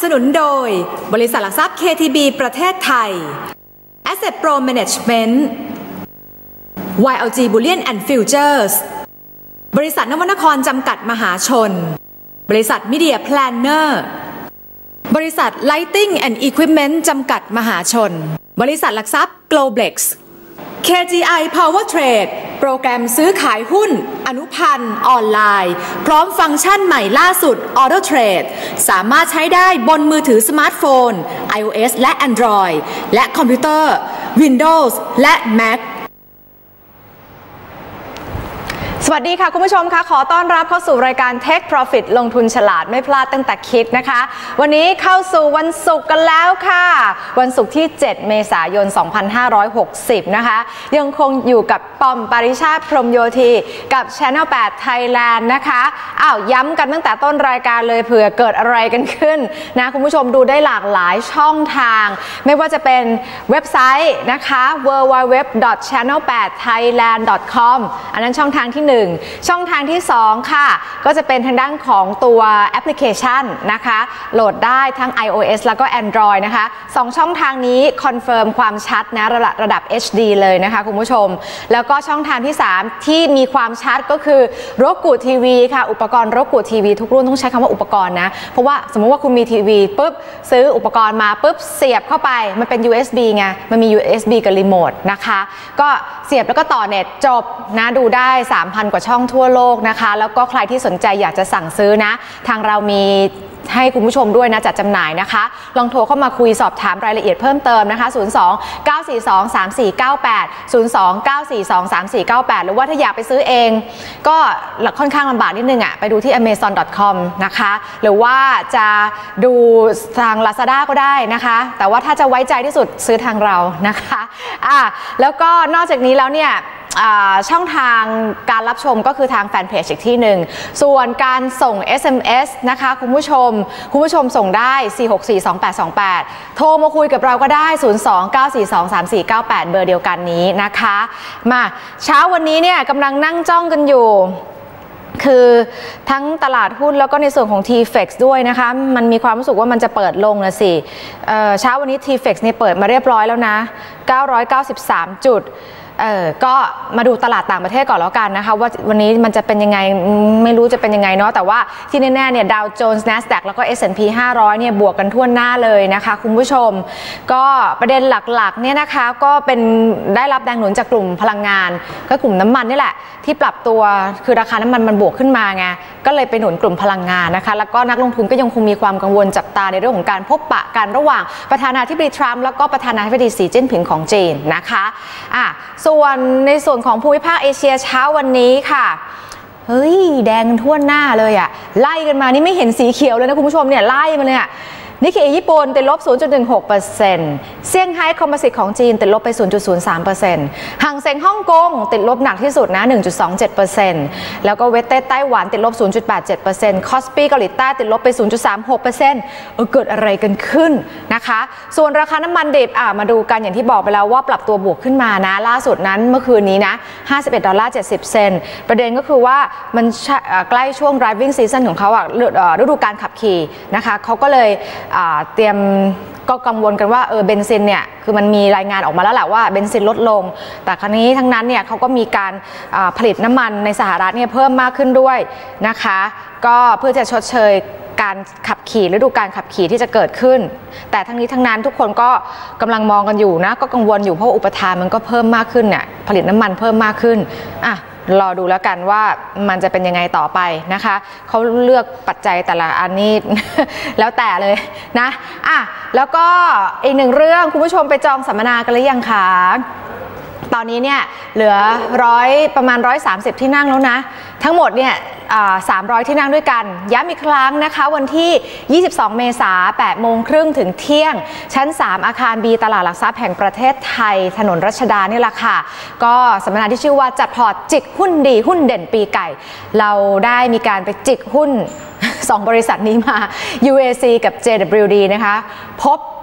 นุนโดยบริษัทหลักทรัพย์ KTB ประเทศไทย Asset Pro Management YLG Bullion and Futures บริษัทนวนครจำกัดมหาชนบริษัท Media Planner บริษัท Lighting and Equipment จำกัดมหาชนบริษัทหลักทรัพย์ Globlex KGI Power Trade โปรแกรมซื้อขายหุ้นอนุพันธ์ออนไลน์พร้อมฟังก์ชันใหม่ล่าสุด Auto Trade สามารถใช้ได้บนมือถือสมาร์ทโฟน iOS และ Android และคอมพิวเตอร์ Windows และ Mac สวัสดีค่ะคุณผู้ชมค่ะขอต้อนรับเข้าสู่รายการ Take Profit ลงทุนฉลาดไม่พลาดตั้งแต่คิดนะคะวันนี้เข้าสู่วันศุกร์กันแล้วค่ะวันศุกร์ที่7เมษายน2560นะคะยังคงอยู่กับปอมปริชาติพรหมโยธีกับ Channel 8 Thailand นะคะย้ำกันตั้งแต่ต้นรายการเลยเผื่อเกิดอะไรกันขึ้นนะคุณผู้ชมดูได้หลากหลายช่องทางไม่ว่าจะเป็นเว็บไซต์นะคะ www.channel8thailand.com อันนั้นช่องทางที่ช่องทางที่2ค่ะก็จะเป็นทางด้านของตัวแอปพลิเคชันนะคะโหลดได้ทั้ง iOS แล้วก็ Android นะคะ2ช่องทางนี้คอนเฟิร์มความชัดนะระดับ HD เลยนะคะคุณผู้ชมแล้วก็ช่องทางที่3ที่มีความชัดก็คือRoku TV ค่ะอุปกรณ์Roku TV ทุกรุ่นต้องใช้คำว่าอุปกรณ์นะเพราะว่าสมมติว่าคุณมีทีวีปุ๊บซื้ออุปกรณ์มาปุ๊บเสียบเข้าไปมันเป็น USB ไงมันมี USB กับรีโมทนะคะก็เสียบแล้วก็ต่อเน็ตจบนะดูได้ 3,000 กว่าช่องทั่วโลกนะคะแล้วก็ใครที่สนใจอยากจะสั่งซื้อนะทางเรามีให้คุณผู้ชมด้วยนะจัดจำหน่ายนะคะลองโทรเข้ามาคุยสอบถามรายละเอียดเพิ่มเติมนะคะ02-942-3498 02-942-3498 หรือว่าถ้าอยากไปซื้อเองก็ค่อนข้างลำบากนิดนึงไปดูที่ amazon.com นะคะหรือว่าจะดูทาง Lazada ก็ได้นะคะแต่ว่าถ้าจะไว้ใจที่สุดซื้อทางเรานะคะแล้วก็นอกจากนี้แล้วเนี่ยช่องทางการรับชมก็คือทางแฟนเพจอีกที่หนึ่งส่วนการส่ง SMS นะคะคุณผู้ชมส่งได้ 4642828 โทรมาคุยกับเราก็ได้ 02-942-3498 เบอร์เดียวกันนี้นะคะมาเช้าวันนี้เนี่ยกำลังนั่งจ้องกันอยู่คือทั้งตลาดหุ้นแล้วก็ในส่วนของ TFX ด้วยนะคะมันมีความรู้สึกว่ามันจะเปิดลงนะสิเช้าวันนี้ TFX เนี่ยเปิดมาเรียบร้อยแล้วนะ993 จุดก็มาดูตลาดต่างประเทศก่อนแล้วกันนะคะว่าวันนี้มันจะเป็นยังไงไม่รู้จะเป็นยังไงเนาะแต่ว่าที่แน่ๆเนี่ยดาวโจนส์ NASDAQ แล้วก็ S&P 500เนี่ยบวกกันทั่วหน้าเลยนะคะคุณผู้ชมก็ประเด็นหลักๆเนี่ยนะคะก็เป็นได้รับแรงหนุนจากกลุ่มพลังงานก็กลุ่มน้ำมันนี่แหละที่ปรับตัวคือราคาน้ำมันบวกขึ้นมาไงก็เลยไปหนุนกลุ่มพลังงานนะคะแล้วก็นักลงทุนก็ยังคงมีความกังวลจับตาในเรื่องของการพบปะกันระหว่างประธานาธิบดีทรัมป์แล้วก็ประธานาธิบดีสีจิ้นผิงของจีนนะคะส่วนในส่วนของภูมิภาคเอเชียเช้าวันนี้ค่ะเฮ้ยแดงทั่วหน้าเลยไล่กันมานี่ไม่เห็นสีเขียวเลยนะคุณผู้ชมเนี่ยไล่มาเลยนิกเกอิญี่ปุ่นติดลบ 0.16% เซี่ยงไฮ้คอมโพสิตของจีนติดลบไป 0.03% หังเซ็งฮ่องกงติดลบหนักที่สุดนะ 1.27% แล้วก็เวสเต้ไต้หวันติดลบ 0.87% คอสปีเกาหลีใต้ติดลบไป 0.36% เกิดอะไรกันขึ้นนะคะส่วนราคาน้ำมันดิบมาดูกันอย่างที่บอกไปแล้วว่าปรับตัวบวกขึ้นมานะล่าสุดนั้นเมื่อคืนนี้นะ$51.70ประเด็นก็คือว่ามันใกล้ช่วง driving season ของเขาฤดูการขับขี่นะคะเขาก็เลยเตรียมก็กังวลกันว่าเบนซินเนี่ยคือมันมีรายงานออกมาแล้วแหละว่าเบนซินลดลงแต่ครั้นี้ทั้งนั้นเนี่ยเขาก็มีการผลิตน้ำมันในสหรัฐเนี่ยเพิ่มมากขึ้นด้วยนะคะก็เพื่อจะชดเชยการขับขี่ฤดูการขับขี่ที่จะเกิดขึ้นแต่ทั้งนี้ทั้งนั้นทุกคนก็กำลังมองกันอยู่นะก็กังวลอยู่เพราะอุปทานมันก็เพิ่มมากขึ้นเนี่ยผลิตน้ำมันเพิ่มมากขึ้นรอดูแล้วกันว่ามันจะเป็นยังไงต่อไปนะคะเขาเลือกปัจจัยแต่ละอันนี้ แล้วแต่เลยนะแล้วก็อีกหนึ่งเรื่องคุณผู้ชมไปจองสัมมนากันหรือยังคะตอนนี้เนี่ยเหลือประมาณ130ที่นั่งแล้วนะทั้งหมดเนี่ย300ที่นั่งด้วยกันย้ำอีกครั้งนะคะวันที่22เมษายน 8:30 นถึงเที่ยงชั้น3อาคาร B ตลาดหลักทรัพย์แห่งประเทศไทยถนนรัชดานี่แหละค่ะก็สัมมนาที่ชื่อว่าจัดพอร์ตจิกหุ้นดีหุ้นเด่นปีไก่เราได้มีการไปจิกหุ้น2บริษัทนี้มา UAC กับ JWD นะคะพบ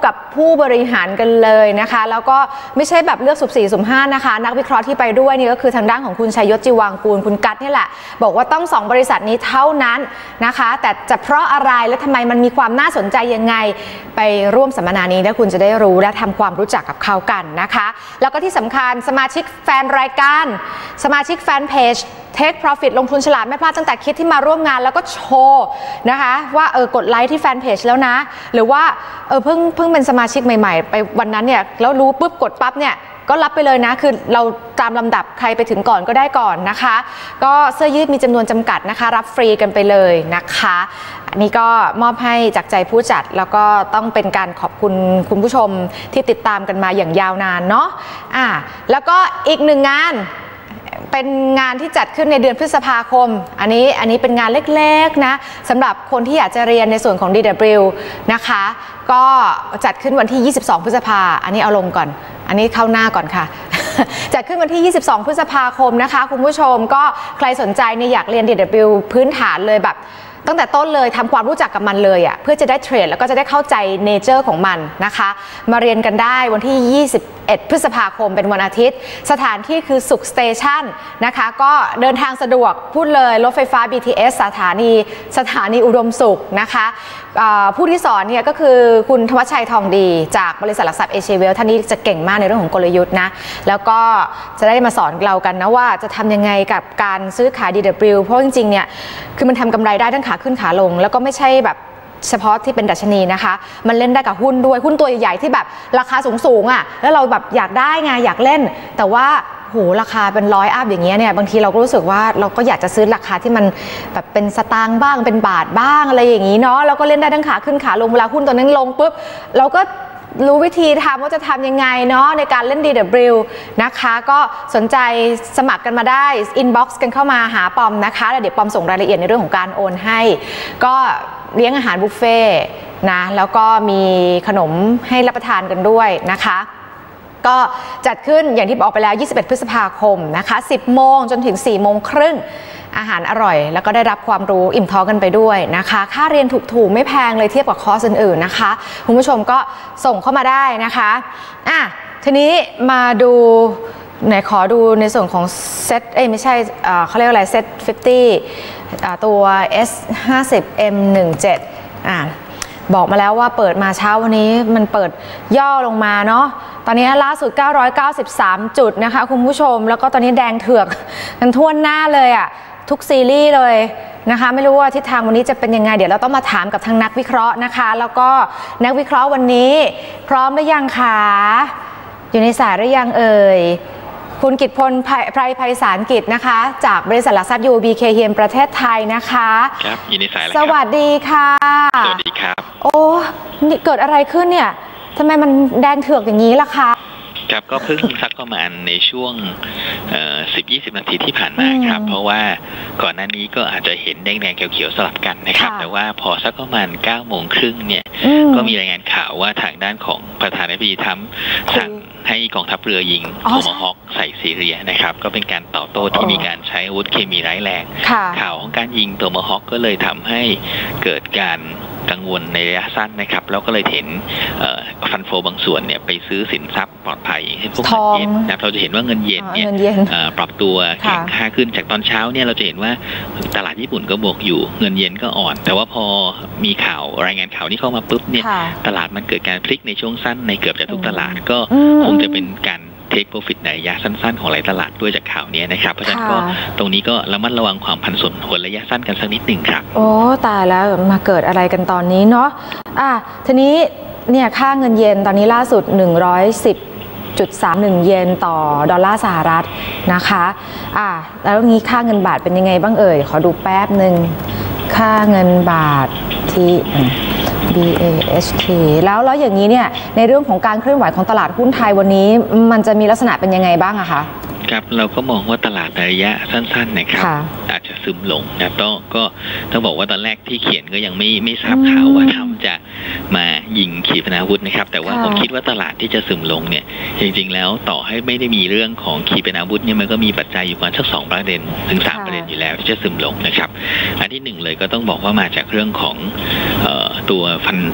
กับผู้บริหารกันเลยนะคะแล้วก็ไม่ใช่แบบเลือกสุ่ม4สุ่ม5นะคะนักวิเคราะห์ที่ไปด้วยนี่ก็คือทางด้านของคุณชัยยศจิวางกูลคุณกัตนี่แหละบอกว่าต้อง2บริษัทนี้เท่านั้นนะคะแต่จะเพราะอะไรและทำไมมันมีความน่าสนใจยังไงไปร่วมสัมมนานี้แล้วคุณจะได้รู้และทำความรู้จักกับเขากันนะคะแล้วก็ที่สำคัญสมาชิกแฟนรายการสมาชิกแฟนเพจTake Profit ลงทุนฉลาดไม่พลาดตั้งแต่คิดที่มาร่วมงานแล้วก็โชว์นะคะว่ากดไลค์ที่แฟนเพจแล้วนะหรือว่าเพิ่งเป็นสมาชิกใหม่ๆไปวันนั้นเนี่ยแล้วรู้ปุ๊บกดปั๊บเนี่ยก็รับไปเลยนะคือเราตามลำดับใครไปถึงก่อนก็ได้ก่อนนะคะก็เสื้อยืดมีจำนวนจำกัดนะคะรับฟรีกันไปเลยนะคะอันนี้ก็มอบให้จากใจผู้จัดแล้วก็ต้องเป็นการขอบคุณคุณผู้ชมที่ติดตามกันมาอย่างยาวนานเนาะแล้วก็อีกหนึ่งงานเป็นงานที่จัดขึ้นในเดือนพฤษภาคมอันนี้เป็นงานเล็กๆนะสำหรับคนที่อยากจะเรียนในส่วนของ DW นะคะก็จัดขึ้นวันที่22พฤษภาอันนี้เอาลงก่อนอันนี้เข้าหน้าก่อนค่ะ จัดขึ้นวันที่22พฤษภาคมนะคะคุณผู้ชมก็ใครสนใจเนี่ยอยากเรียน DW พื้นฐานเลยแบบตั้งแต่ต้นเลยทำความรู้จักกับมันเลยเพื่อจะได้เทรดแล้วก็จะได้เข้าใจเนเจอร์ของมันนะคะมาเรียนกันได้วันที่21พฤษภาคมเป็นวันอาทิตย์สถานที่คือสุขสเตชันนะคะก็เดินทางสะดวกพูดเลยรถไฟฟ้า BTS สถานีอุดมสุขนะคะผู้ที่สอนเนี่ยก็คือคุณธวัชชัยทองดีจากบริษัทหลักทรัพย์เอเชียเวลท่านนี้จะเก่งมากในเรื่องของกลยุทธ์นะแล้วก็จะได้มาสอนเรากันนะว่าจะทำยังไงกับการซื้อขาย DW เพราะจริงๆเนี่ยคือมันทำกำไรได้ทั้งขาขึ้นขาลงแล้วก็ไม่ใช่แบบเฉพาะที่เป็นดัชนีนะคะมันเล่นได้กับหุ้นด้วยหุ้นตัวใหญ่ๆที่แบบราคาสูงแล้วเราแบบอยากได้ไงอยากเล่นแต่ว่าโหราคาเป็น100 อัพอย่างเงี้ยเนี่ยบางทีเราก็รู้สึกว่าเราก็อยากจะซื้อราคาที่มันแบบเป็นสตางค์บ้างเป็นบาทบ้างอะไรอย่างงี้เนาะแล้วก็เล่นได้ทั้งขาขึ้นขาลงเวลาหุ้นตัวนั้นลงปุ๊บเราก็รู้วิธีทำว่าจะทำยังไงเนาะในการเล่น DW นะคะก็สนใจสมัครกันมาได้อินบ็อกซ์กันเข้ามาหาปอมนะคะแล้วเดี๋ยวปอมส่งรายละเอียดในเรื่องของการโอนให้ก็เลี้ยงอาหารบุฟเฟ่นะแล้วก็มีขนมให้รับประทานกันด้วยนะคะก็จัดขึ้นอย่างที่บอกไปแล้ว21พฤษภาคมนะคะ10 โมงจนถึง4 โมงครึ่งอาหารอร่อยแล้วก็ได้รับความรู้อิ่มท้องกันไปด้วยนะคะค่าเรียนถูกๆไม่แพงเลยเทียบกับคอร์สอื่นๆนะคะคุณผู้ชมก็ส่งเข้ามาได้นะคะทีนี้มาดูไหนขอดูในส่วนของเซ็ตไม่ใช่เขาเรียกอะไรเซ็ต50ตัว S50 M17บอกมาแล้วว่าเปิดมาเช้าวันนี้มันเปิดย่อลงมาเนาะตอนนี้ล่าสุด993จุดนะคะคุณผู้ชมแล้วก็ตอนนี้แดงเถือกกันทั่วหน้าเลยทุกซีรีส์เลยนะคะไม่รู้ว่าทิศทางวันนี้จะเป็นยังไงเดี๋ยวเราต้องมาถามกับทางนักวิเคราะห์นะคะแล้วก็นักวิเคราะห์วันนี้พร้อมหรือยังคะอยู่ในสายหรือยังเอ่ยคุณกิตพลไพรไพศาลกิจนะคะจากบริษัทหลักทรัพย์ UOB Kay Hian ประเทศไทยนะคะครับอยู่ในสายแล้วสวัสดีค่ะสวัสดีครับโอ้นี่เกิดอะไรขึ้นเนี่ยทำไมมันแดงเถือกอย่างนี้ล่ะคะครับก็เพิ่งสักประมาณในช่วง10-20 นาทีที่ผ่านมาครับเพราะว่าก่อนหน้านี้ก็อาจจะเห็นแดงๆเขียวๆสลับกันนะครับแต่ว่าพอสักประมาณ9 โมงครึ่งเนี่ยก็มีรายงานข่าวว่าทางด้านของประธานาธิบดีทรัมป์สั่งให้กองทัพเรือยิงโทมาฮอคใส่ซีเรียนะครับก็เป็นการตอบโต้ที่มีการใช้อาวุธเคมีร้ายแรงข่าวของการยิงโทมาฮอคก็เลยทำให้เกิดการกังวลในระยะสั้นนะครับแล้วก็เลยเห็นฟันโฟบางส่วนเนี่ยไปซื้อสินทรัพย์ปลอดภัยให้พวกเงินเยนนะเราจะเห็นว่าเงินเยนเนี่ยปรับตัวแข็งค่าขึ้นจากตอนเช้าเนี่ยเราจะเห็นว่าตลาดญี่ปุ่นก็บวกอยู่เงินเยนก็อ่อนแต่ว่าพอมีข่าวรายงานข่าวนี้เข้ามาปุ๊บเนี่ยตลาดมันเกิดการพลิกในช่วงสั้นในเกือบจะทุกตลาดก็คงจะเป็นการtake profit ในระยะสั้นๆของหลายตลาดด้วยจากข่าวนี้นะครับเพราะฉะนั้นก็ตรงนี้ก็ระมัดระวังความผันผวนระยะสั้นกันสักนิดหนึ่งครับโอ้ตายแล้วมาเกิดอะไรกันตอนนี้เนาะทีนี้เนี่ยค่าเงินเยนตอนนี้ล่าสุด110.31 เยนต่อดอลลาร์สหรัฐนะคะแล้วนี้ค่าเงินบาทเป็นยังไงบ้างเอ่ยขอดูแป๊บหนึ่งค่าเงินบาทที่BAHT แล้วอย่างนี้เนี่ยในเรื่องของการเคลื่อนไหวของตลาดหุ้นไทยวันนี้มันจะมีลักษณะเป็นยังไงบ้างอะคะครับเราก็มองว่าตลาดในระยะสั้นๆนะครับอาจจะซึมลงนะก็ต้องบอกว่าตอนแรกที่เขียนก็ยังไม่ทราบข่าวว่าทำจะมายิงขีปนาวุธนะครับแต่ว่าผมคิดว่าตลาดที่จะซึมลงเนี่ยจริงๆแล้วต่อให้ไม่ได้มีเรื่องของขีปนาวุธเนี่ยมันก็มีปัจจัยอยู่ประมาณสัก2 ประเด็นถึง3 ประเด็นอยู่แล้วที่จะซึมลงนะครับอันที่1เลยก็ต้องบอกว่ามาจากเรื่องของตัวเงิน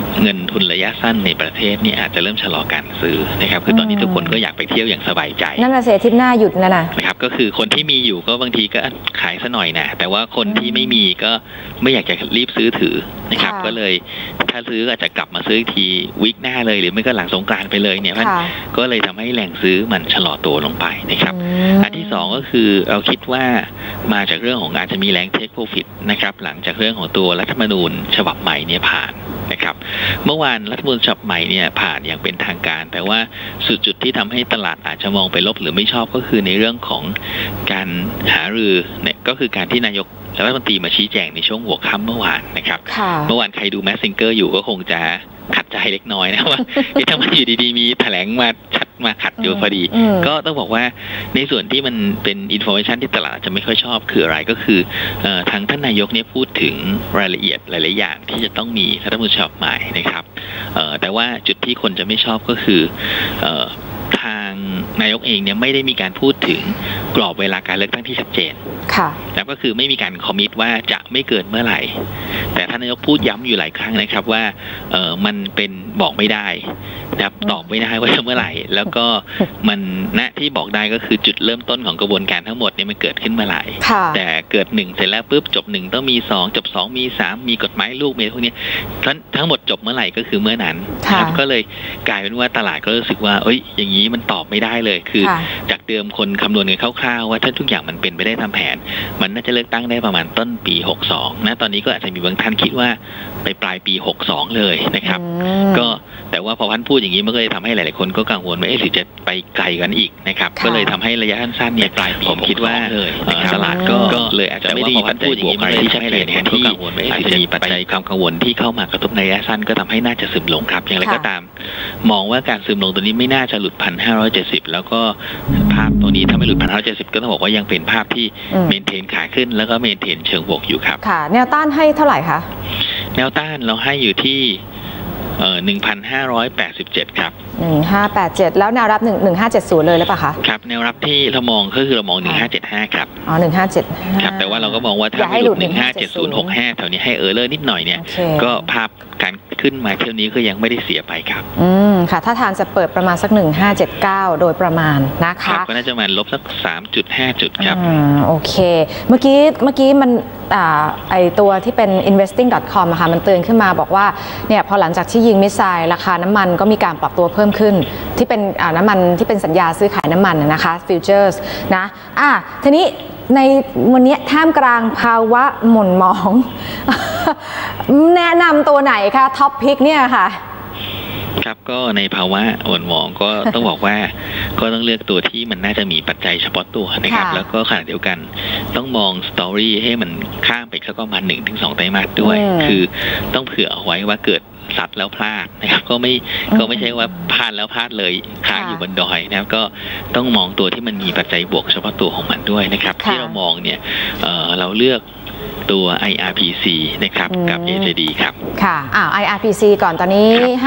ทุนระยะสั้นในประเทศนี่อาจจะเริ่มชะลอการซื้อนะครับคือตอนนี้ทุกคนก็อยากไปเที่ยวอย่างสบายใจนั่นน่ะเสียทิศหน้าหยุดแล้วนะครับก็คือคนที่มีอยู่ก็บางทีก็ขายซะหน่อยนะแต่ว่าคนที่ไม่มีก็ไม่อยากจะรีบซื้อถือนะครับก็เลยถ้าซื้ออาจจะกลับมาซื้ออีกทีวีคหน้าเลยหรือไม่ก็หลังสงกรานต์ไปเลยเนี่ยก็เลยทำให้แรงซื้อมันชะลอตัวลงไปนะครับอันที่สองก็คือเราคิดว่ามาจากเรื่องของอาจจะมีแรงเทคโปรฟิตนะครับหลังจากเรื่องของตัวรัฐธรรมนูญฉบับใหม่เนี่ยผ่านนะครับเมื่อวานรัฐธรรมนูญฉบับใหม่เนี่ยผ่านอย่างเป็นทางการแต่ว่าจุดที่ทำให้ตลาดอาจจะมองไปลบหรือไม่ชอบก็คือในเรื่องของการหารือเนี่ยก็คือการที่นายกรัฐมนตรีมาชี้แจงในช่วงหัวค่ำเมื่อวานนะครับเมื่อวานใครดูแมสซิงเกอร์อยู่ก็คงจะขัดใจเล็กน้อยนะว่าทำไมอยู่ดีๆมีแถลงมาชัดมาขัดอยู่พอดีก็ต้องบอกว่าในส่วนที่มันเป็นอินโฟเมชันที่ตลาดจะไม่ค่อยชอบคืออะไรก็คือทางท่านนายกเนี่ยพูดถึงรายละเอียดหลายๆอย่างที่จะต้องมีรัฐธรรมนูญฉบับใหม่นะครับแต่ว่าจุดที่คนจะไม่ชอบก็คือทางนายกเองเนี่ยไม่ได้มีการพูดถึงกรอบเวลาการเลือกตั้งที่ชัดเจนแล้วก็คือไม่มีการคอมมิตว่าจะไม่เกินเมื่อไหร่แต่ท่านนายกพูดย้ำอยู่หลายครั้งนะครับว่ามันเป็นบอกไม่ได้นะครับตอบไม่ได้ว่าจะเมื่อไหร่แล้วก็มันณที่บอกได้ก็คือจุดเริ่มต้นของกระบวนการทั้งหมดเนี่ยมันเกิดขึ้นเมื่อไหร่แต่เกิด1เสร็จแล้วปุ๊บจบ1ต้องมี2จบ2มี3มีกฎหมายลูกมีพวกนี้ทั้งหมดจบเมื่อไหร่ก็คือเมื่อนั้นก็เลยกลายเป็นว่าตลาดก็รู้สึกว่าอย่างนี้มันตอบไม่ได้เลยคือจากเดิมคนคำนวณกันคร่าวๆว่าถ้าทุกอย่างมันเป็นไปได้ตามแผนมันน่าจะเลือกตั้งได้ประมาณต้นปี62นะตอนนี้ก็อาจจะมีบางท่านคิดว่าไปปลายปี62เลยนะครับก็แต่ว่าพอท่านพูดอย่างนี้มันก็เลยทำให้หลายๆคนก็กังวลว่าหรือจะไปไกลกันอีกนะครับก็เลยทำให้ระยะสั้นๆเนี่ยปลายปีผมคิดว่าตลาดก็เลยอาจจะไม่ได้มีปัจจัยบวกอะไรที่ชัดเจนในที่อาจจะมีปัจจัยความกังวลที่เข้ามากระทบในระยะสั้นก็ทำให้น่าจะซึมลงครับอย่างไรก็ตามมองว่าการซึมลงตัวนี้ไม่น่าจะหลุด 1,570 แล้วก็ภาพตัวนี้ถ้าไม่หลุด 1,570 ก็ต้องบอกว่ายังเป็นภาพที่เมนเทนขาขึ้นแล้วก็เมนเทนเชิงบวกอยู่ครับค่ะแนวต้านให้เท่าไหร่คะแนวต้านเราให้อยู่ที่1,587 ครับ 1,587แล้วแนวรับ1,570เลยหรือเปล่าคะครับแนวรับที่เรามองก็คือเรามอง1,575ครับ 1,575 ครับแต่ว่าเราก็มองว่าถ้าไม่หลุด1,57065แถวนี้ให้เลอร์นิดหน่อยเนี่ยก็ภาพการขึ้นมาเที่ยวนี้ก็ยังไม่ได้เสียไปครับค่ะถ้าทางจะเปิดประมาณสัก1,579โดยประมาณนะคะก็น่าจะมาลบสัก 3.5 จุดครับโอเคเมื่อกี้มันไอตัวที่เป็น investing.com อะค่ะมันเตือนขึ้นมาบอกว่าเนี่ยพอหลังจากที่ยิงมิสไซล์ราคาน้ำมันก็มีการปรับตัวเพิ่มขึ้นที่เป็นน้ำมันที่เป็นสัญญาซื้อขายน้ำมันนะคะฟิวเจอร์สนะทีนี้ในวันนี้ท่ามกลางภาวะหม่นหมองแนะนำตัวไหนคะท็อปพิกเนี่ยค่ะครับก็ในภาวะหม่นหมองก็ต้องบอกว่าก็ต้องเลือกตัวที่มันน่าจะมีปัจจัยเฉพาะตัวนะครับแล้วก็ขณะเดียวกันต้องมองสตอรี่ให้มันข้ามไปสักประมาณ 1-2 ไตรมาสด้วยคือต้องเผื่อเอาไว้ว่าเกิดสัตว์แล้วพลาดนะครับก็ไม่ใช่ว่าพลาดแล้วพลาดเลยค้างอยู่บนดอยนะครับก็ต้องมองตัวที่มันมีปัจจัยบวกเฉพาะตัวของมันด้วยนะครับที่เรามองเนี่ยเราเลือกตัว IRPC นะครับกับ AJD ครับค่ะIRPC ก่อนตอนนี้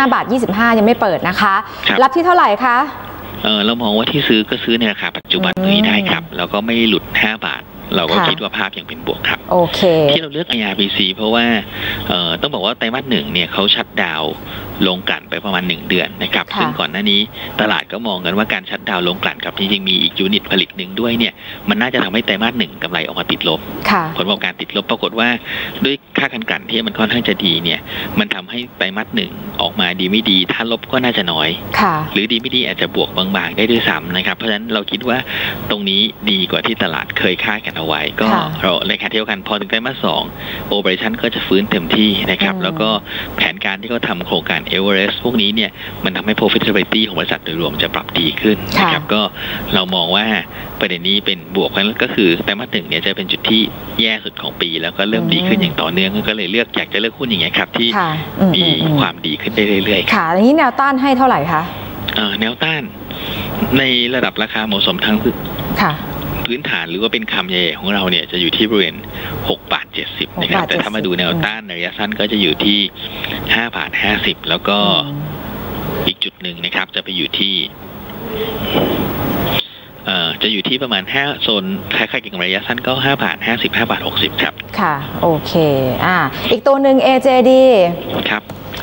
5.25 ยังไม่เปิดนะคะรับที่เท่าไหร่คะเรามองว่าที่ซื้อก็ซื้อในราคาปัจจุบันนี้ได้ครับแล้วก็ไม่หลุด5 บาทเราก็คิดว่าภาพยังเป็นบวกครับโอเคที่เราเลือก IRPC เพราะว่าต้องบอกว่าไตรมาส 1เนี่ยเขาชัตดาวน์ลงกลั่นไปประมาณ1เดือนนะครับซึ่งก่อนหน้านี้ตลาดก็มองกันว่าการชัตดาวน์ลงกลั่นกับจริงๆมีอีกยูนิตผลิตหนึ่งด้วยเนี่ยมันน่าจะทำให้ไตรมาส 1กำไรออกมาติดลบผลประกอบการติดลบปรากฏว่าด้วยค่าการกลั่นที่มันค่อนข้างจะดีเนี่ยมันทำให้ไตรมาส 1ออกมาดีไม่ดีถ้าลบก็น่าจะน้อยหรือดีไม่ดีอาจจะบวกบางๆได้ด้วยซ้ำนะครับเพราะฉะนั้นเราคิดว่าตรงนี้ดีกว่าที่ตลาดเคยคาดกันเอาไว้ก็เราในขณะเดียวกันพอถึงไตรมาส 2 Operation ก็จะฟื้นเต็มที่นะครับแล้วก็แผนการที่เขาทำโครงการ Everest พวกนี้เนี่ยมันทำให้ profitability ของบริษัทโดยรวมจะปรับดีขึ้นนะครับก็เรามองว่าประเด็นนี้เป็นบวกเพราะนั้นก็คือไตรมาส 1เนี่ยจะเป็นจุดที่แย่สุดของปีแล้วก็เริ่มดีขึ้นอย่างต่อเนื่องก็เลยอยากจะเลือกหุ้นอย่างเงี้ยครับที่มีความดีขึ้นได้เรื่อยๆค่ะแล้วนี้แนวต้านให้เท่าไหร่คะแนวต้านในระดับราคาเหมาะสมทั้งพื้นฐานหรือว่าเป็นคำใหญ่ของเราเนี่ยจะอยู่ที่บริเวณ6.70 นะครับแต่ถ้ามาดูแนวต้านในระยะสั้นก็จะอยู่ที่5.50 แล้วก็อีกจุดหนึ่งนะครับจะไปอยู่ที่จะอยู่ที่ประมาณ5โซนคล้ายๆกับระยะสั้นก็5.50 5.60 ครับค่ะโอเคอีกตัวหนึ่ง AJD ครับ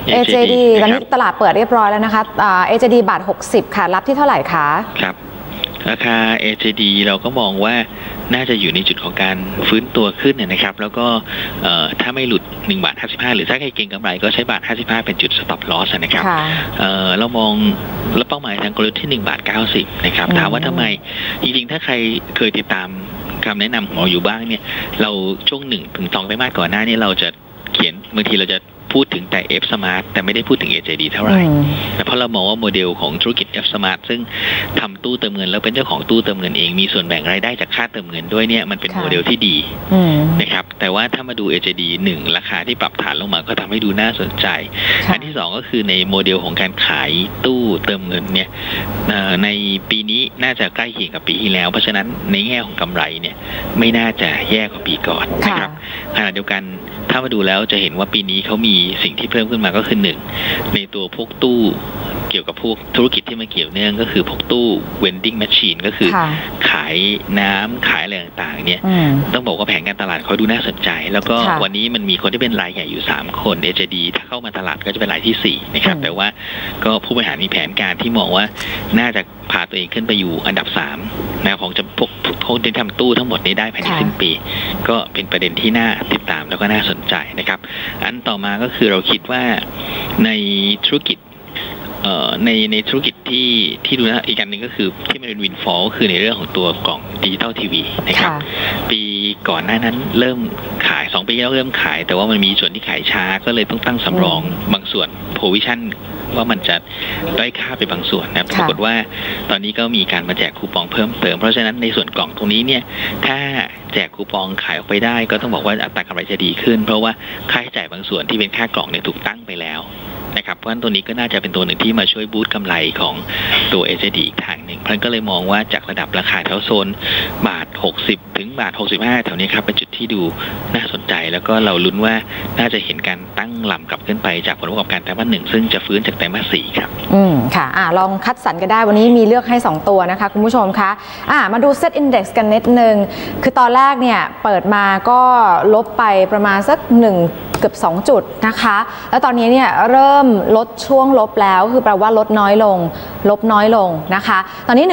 AJD ตอนนี้ตลาดเปิดเรียบร้อยแล้วนะคะAJD บาท60ค่ะรับที่เท่าไหร่คะครับราคา AJD เราก็มองว่าน่าจะอยู่ในจุดของการฟื้นตัวขึ้นนะครับแล้วก็ถ้าไม่หลุด1.55 บาทหรือถ้าใครเก็งกำไรก็ใช้1.55 บาทเป็นจุด stop loss นะครับเรามองแล้วเป้าหมายทางกลยุทธ์ที่1.90 บาทนะครับถามว่าทำไมจริงๆถ้าใครเคยติดตามคำแนะนำของเราอยู่บ้างเนี่ยเราช่วง1 ถึง 2 ไตรมาสก่อนหน้านี้เราจะเขียนบางทีเราจะพูดถึงแต่ F Smart แต่ไม่ได้พูดถึง AJD เท่าไหร่แต่เพราะเรามองว่าโมเดลของธุรกิจ F Smart ซึ่งทำตู้เติมเงินแล้วเป็นเจ้าของตู้เติมเงินเองมีส่วนแบ่งรายได้จากค่าเติมเงินด้วยเนี่ยมันเป็นโมเดลที่ดีนะครับแต่ว่าถ้ามาดู AJD 1ราคาที่ปรับฐานลงมาก็ทำให้ดูน่าสนใจอันที่2ก็คือในโมเดลของการขายตู้เติมเงินเนี่ยในปีนี้น่าจะใกล้เคียงกับปีที่แล้วเพราะฉะนั้นในแง่ของกำไรเนี่ยไม่น่าจะแย่กว่าปีก่อนนะครับขณะเดียวกันถ้ามาดูแล้วจะเห็นว่าปีนี้เขามีสิ่งที่เพิ่มขึ้นมาก็คือ1ในตัวพวกตู้เกี่ยวกับพวกธุรกิจที่มาเกี่ยวเนื่องก็คือพวกตู้ vending machine ก็คือขายน้ำขายอะไรต่างๆเนี่ยต้องบอกว่าแผนการตลาดเขาดูน่าสนใจแล้วก็วันนี้มันมีคนที่เป็นรายใหญ่อยู่3คน AJD ถ้าเข้ามาตลาดก็จะเป็นรายที่4นะครับแต่ว่าก็ผู้บริหารมีแผนการที่มองว่าน่าจะพาตัวเองขึ้นไปอยู่อันดับ3นะของจะพวกที่ทำตู้ทั้งหมดนี้ได้ภายในสิ้นปีก็เป็นประเด็นที่น่าติดตามแล้วก็น่าสนใจนะครับอันต่อมาก็คือเราคิดว่าในธุรกิจในธุรกิจที่ดูนะอีกอันหนึ่งก็คือที่มันเป็นวินฟอลคือในเรื่องของตัวกล่องดิจิตอลทีวีนะครับปีก่อนหน้านั้นเริ่มขาย2 ปีแล้วเริ่มขายแต่ว่ามันมีส่วนที่ขายช้าก็เลยต้องตั้งสำรองบางส่วนโพวิชั่นว่ามันจะด้อยค่าไปบางส่วนนะปรากฏว่าตอนนี้ก็มีการมาแจกคูปองเพิ่มเติมเพราะฉะนั้นในส่วนกล่องตรงนี้เนี่ยถ้าแจกคูปองขายออกไปได้ก็ต้องบอกว่าอัตรากำไรจะดีขึ้นเพราะว่าค่าใช้จ่ายบางส่วนที่เป็นค่ากล่องเนี่ยถูกตั้งไปแล้วนะครับเพราะฉะนั้นตัวนี้ก็น่าจะเป็นตัวหนึ่งที่มาช่วยบูสต์กำไรของตัว AJD อีกทางหนึ่งเพราะฉะนั้นก็เลยมองว่าจากระดับราคาแถวโซนบาท60ถึงบาท65แถวนี้ครับเป็นจุดที่ดูน่าสนใจแล้วก็เราลุ้นว่าน่าจะเห็นการตั้งลำกลับขึ้นไปจากผลประกอบการไตรมาส1ซึ่งจะฟื้นจากไตรมาส4ครับค่ะลองคัดสรรกันได้วันนี้มีเลือกให้2ตัวนะคะคุณผู้ชมคะมาดูเซ็ตอินเด็กซ์กันนิดนึงคือตอนแรกเนี่ยเปิดมาก็ลบไปประมาณสักเกือบ2 จุดนะคะแล้วตอนนี้เนี่ยเริ่มลดช่วงลบแล้วคือแปลว่าลดน้อยลงลบน้อยลงนะคะตอนนี้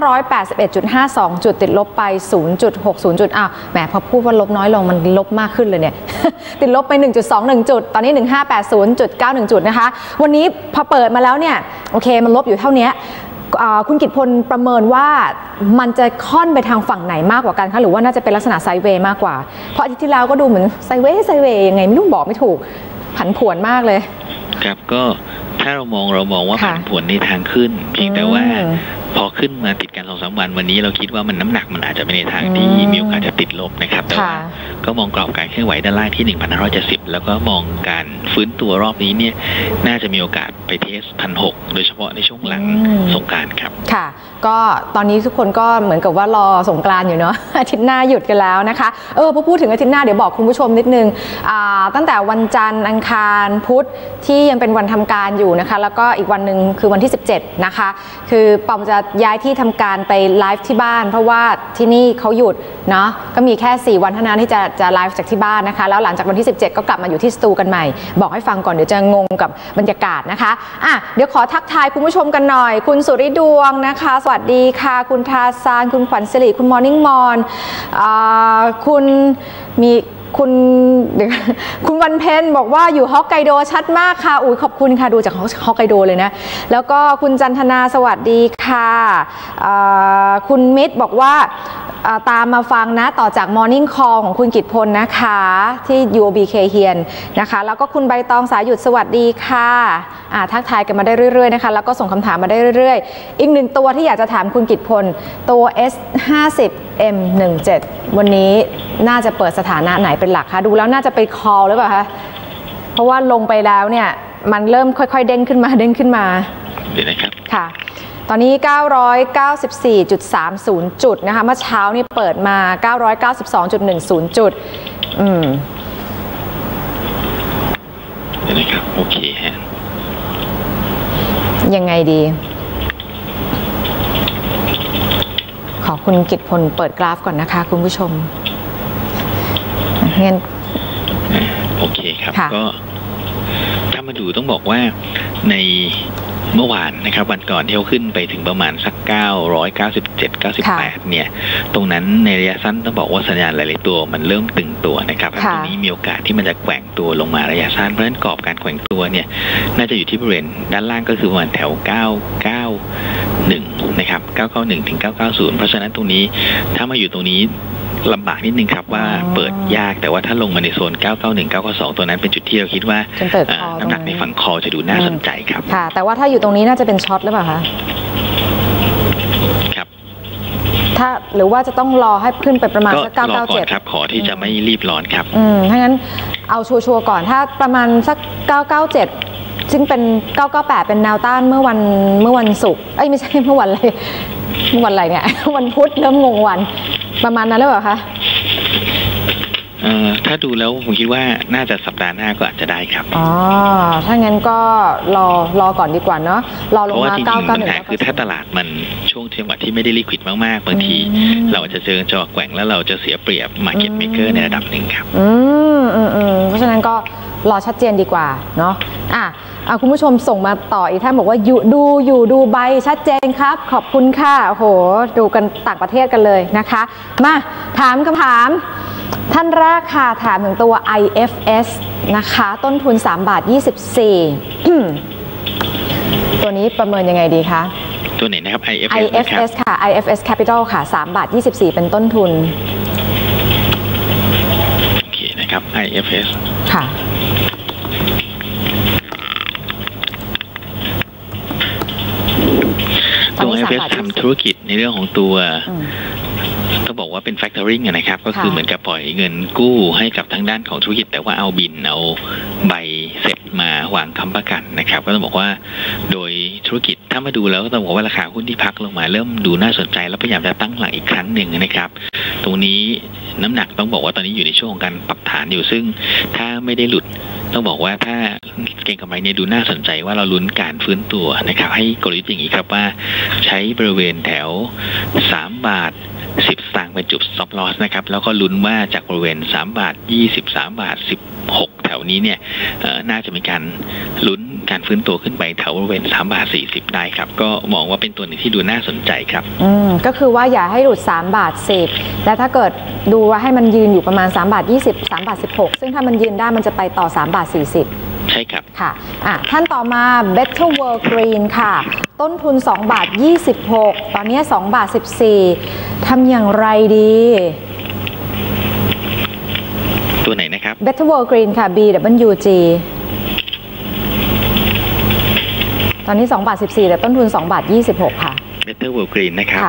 1,581.52 จุดติดลบไป 0.60 จุดแหมพอพูดว่าลบน้อยลงมันลบมากขึ้นเลยเนี่ย ติดลบไป 1.21 จุดตอนนี้ 1,580.91 จุดนะคะวันนี้พอเปิดมาแล้วเนี่ยโอเคมันลบอยู่เท่านี้คุณกิตพลประเมินว่ามันจะค่อนไปทางฝั่งไหนมากกว่ากันคะหรือว่าน่าจะเป็นลักษณะไซด์เวย์มากกว่าเพราะอาทิตย์ที่แล้วก็ดูเหมือนไซด์เวย์ยังไงไม่รู้บอกไม่ถูกผันผวนมากเลยครับก็ถ้าเรามองว่าผันผวนในทางขึ้นเพียงแต่ว่าพอขึ้นมาติดกัน 2-3 วันวันนี้เราคิดว่ามันน้ำหนักมันอาจจะไปในทางที่มีโอกาสจะติดลบนะครับแต่ว่าก็มองกรอบการเคลื่อนไหวด้านล่างที่ 1,570 แล้วก็มองการฟื้นตัวรอบนี้เนี่ยน่าจะมีโอกาสไปเทส 1,600 โดยเฉพาะในช่วงหลังสงกรานต์ครับค่ะก็ตอนนี้ทุกคนก็เหมือนกับว่ารอสงกรานต์อยู่เนาะอาทิตย์หน้าหยุดกันแล้วนะคะพอพูดถึงอาทิตย์หน้าเดี๋ยวบอกคุณผู้ชมนิดนึงตั้งแต่วันจันทร์อังคารพุธที่ยังเป็นวันทำการอยู่นะคะแล้วก็อีกวันหนึ่งคือวันที่17นะคะคือปอมจะย้ายที่ทำการไปไลฟ์ที่บ้านเพราะว่าที่นี่เขาหยุดเนาะก็มีแค่4 วันเท่านั้นที่จะไลฟ์จากที่บ้านนะคะแล้วหลังจากวันที่17ก็กลับมาอยู่ที่สตูกันใหม่บอกให้ฟังก่อนเดี๋ยวจะงงกับบรรยากาศนะคะเดี๋ยวขอทักทายคุณผู้ชมกันหน่อยคุณสุริดวงนะคะสวัสดีค่ะคุณทาซานคุณขวัญศิริคุณมอร์นิ่งมอนคุณมีคุณวันเพ็ญบอกว่าอยู่ฮอกไกโดชัดมากค่ะขอบคุณค่ะดูจากฮอกไกโดเลยนะแล้วก็คุณจันทนาสวัสดีค่ะคุณมิตรบอกว่าตามมาฟังนะต่อจาก Morning Call ของคุณกิตพลนะคะที่ UOBK เฮียนนะคะแล้วก็คุณใบตองสายหยุดสวัสดีค่ะทักทายกันมาได้เรื่อยๆนะคะแล้วก็ส่งคำถามมาได้เรื่อยๆอีก1ตัวที่อยากจะถามคุณกิตพลตัว S50M17 วันนี้น่าจะเปิดสถานะไหนเป็นหลักคะดูแล้วน่าจะไป call หรือเปล่าคะเพราะว่าลงไปแล้วเนี่ยมันเริ่มค่อยๆเด้งขึ้นมาเดี๋ยวนะครับค่ะตอนนี้ 994.30 จุดนะคะเมื่อเช้านี่เปิดมา 992.10 จุดเดี๋ยวนะครับโอเคฮะยังไงดีขอคุณกิตพลเปิดกราฟก่อนนะคะคุณผู้ชมงั้นโอเคครับก็ถ้ามาดูต้องบอกว่าในเมื่อวานนะครับวันก่อนที่เขาขึ้นไปถึงประมาณสัก997 98เนี่ยตรงนั้นในระยะสั้นต้องบอกว่าสัญญาณหลายๆตัวมันเริ่มตึงตัวนะครับตรงนี้มีโอกาสที่มันจะแกว่งตัวลงมาระยะสั้นเพราะฉะนั้นกรอบการแกว่งตัวเนี่ยน่าจะอยู่ที่บริเวณด้านล่างก็คือประมาณแถว991นะครับ991ถึง990เพราะฉะนั้นตรงนี้ถ้ามาอยู่ตรงนี้ลำบากนิดนึงครับว่าเปิดยากแต่ว่าถ้าลงมาในโซน991 992ตัวนั้นเป็นจุดที่เราคิดว่าน้ำหนักในฝั่งคอจะดูน่าสนใจครับค่ะแต่ว่าถ้าอยู่ตรงนี้น่าจะเป็นช็อตหรือเปล่าคะครับถ้าหรือว่าจะต้องรอให้ขึ้นไปประมาณสัก 997ครับขอที่จะไม่รีบร้อนครับถ้างั้นเอาชัวร์ๆก่อนถ้าประมาณสัก997ซึ่งเป็น998เป็นแนวต้านเมื่อวันศุกร์ไม่ใช่เมื่อวันอะไรเนี่ยวันพุธเริ่มงงวันประมาณนั้นหรือเปล่าคะถ้าดูแล้วผมคิดว่าน่าจะสัปดาห์หน้าก็อาจจะได้ครับถ้างั้นก็รอก่อนดีกว่าเนาะรอลงมา 991คือถ้าตลาดมันช่วงจังหวะที่ไม่ได้ลิควิดมากๆบางทีเราจะเจอจังหวะแกว่งแล้วเราจะเสียเปรียบ market maker ในระดับหนึ่งครับเพราะฉะนั้นก็รอชัดเจนดีกว่าเนาะคุณผู้ชมส่งมาต่ออีกท่านบอกว่าดูใบชัดเจนครับขอบคุณค่ะโอ้โหดูกันต่างประเทศกันเลยนะคะมาถามคำถามท่านแรกค่ะถามถึงตัว IFS นะคะต้นทุน3.24 บาทตัวนี้ประเมินยังไงดีคะตัวไหนนะครับ IFS ค่ะ IFS Capital ค่ะ3.24 บาทเป็นต้นทุนโอเคนะครับ IFS ค่ะตัว IFS ทำธุรกิจในเรื่องของตัวต้องบอกว่าเป็น factoring นะครับก็คือเหมือนกับปล่อยเงินกู้ให้กับทางด้านของธุรกิจแต่ว่าเอาบินเอาใบเสร็จมาวางค้ำประกันนะครับก็ต้องบอกว่าโดยธุรกิจถ้ามาดูแล้วก็ต้องบอกว่าราคาหุ้นที่พักลงมาเริ่มดูน่าสนใจแล้วพยายามจะตั้งหลักอีกครั้งหนึ่งนะครับตรงนี้น้ำหนักต้องบอกว่าตอนนี้อยู่ในช่วงของการปรับฐานอยู่ซึ่งถ้าไม่ได้หลุดต้องบอกว่าถ้าเก็งกำไรเนี่ยดูน่าสนใจว่าเราลุ้นการฟื้นตัวนะครับให้กลยุทธ์อย่างนี้ครับว่าใช้บริเวณแถว3.10 บาทเป็นจุด stop loss นะครับแล้วก็ลุ้นว่าจากบริเวณ3.20 บาท3.16 แถวนี้เนี่ยน่าจะมีการลุ้นการฟื้นตัวขึ้นไปแถวบริเวณ3.40 บาทได้ครับก็มองว่าเป็นตัวหนึ่งที่ดูน่าสนใจครับก็คือว่าอย่าให้หลุด3.10 บาทและถ้าเกิดดูว่าให้มันยืนอยู่ประมาณ3.20 บาท3.16 บาทซึ่งถ้ามันยืนได้มันจะไปต่อ3.40 บาทใช่ครับค่ะท่านต่อมา Better World Green ค่ะต้นทุน2.26 บาทตอนนี้2.14 บาททำอย่างไรดีตัวไหนนะครับ Better World Green ค่ะ BWG ตอนนี้2.14 บาทแต่ต้นทุน2.26 บาทค่ะ Better World Green นะครับ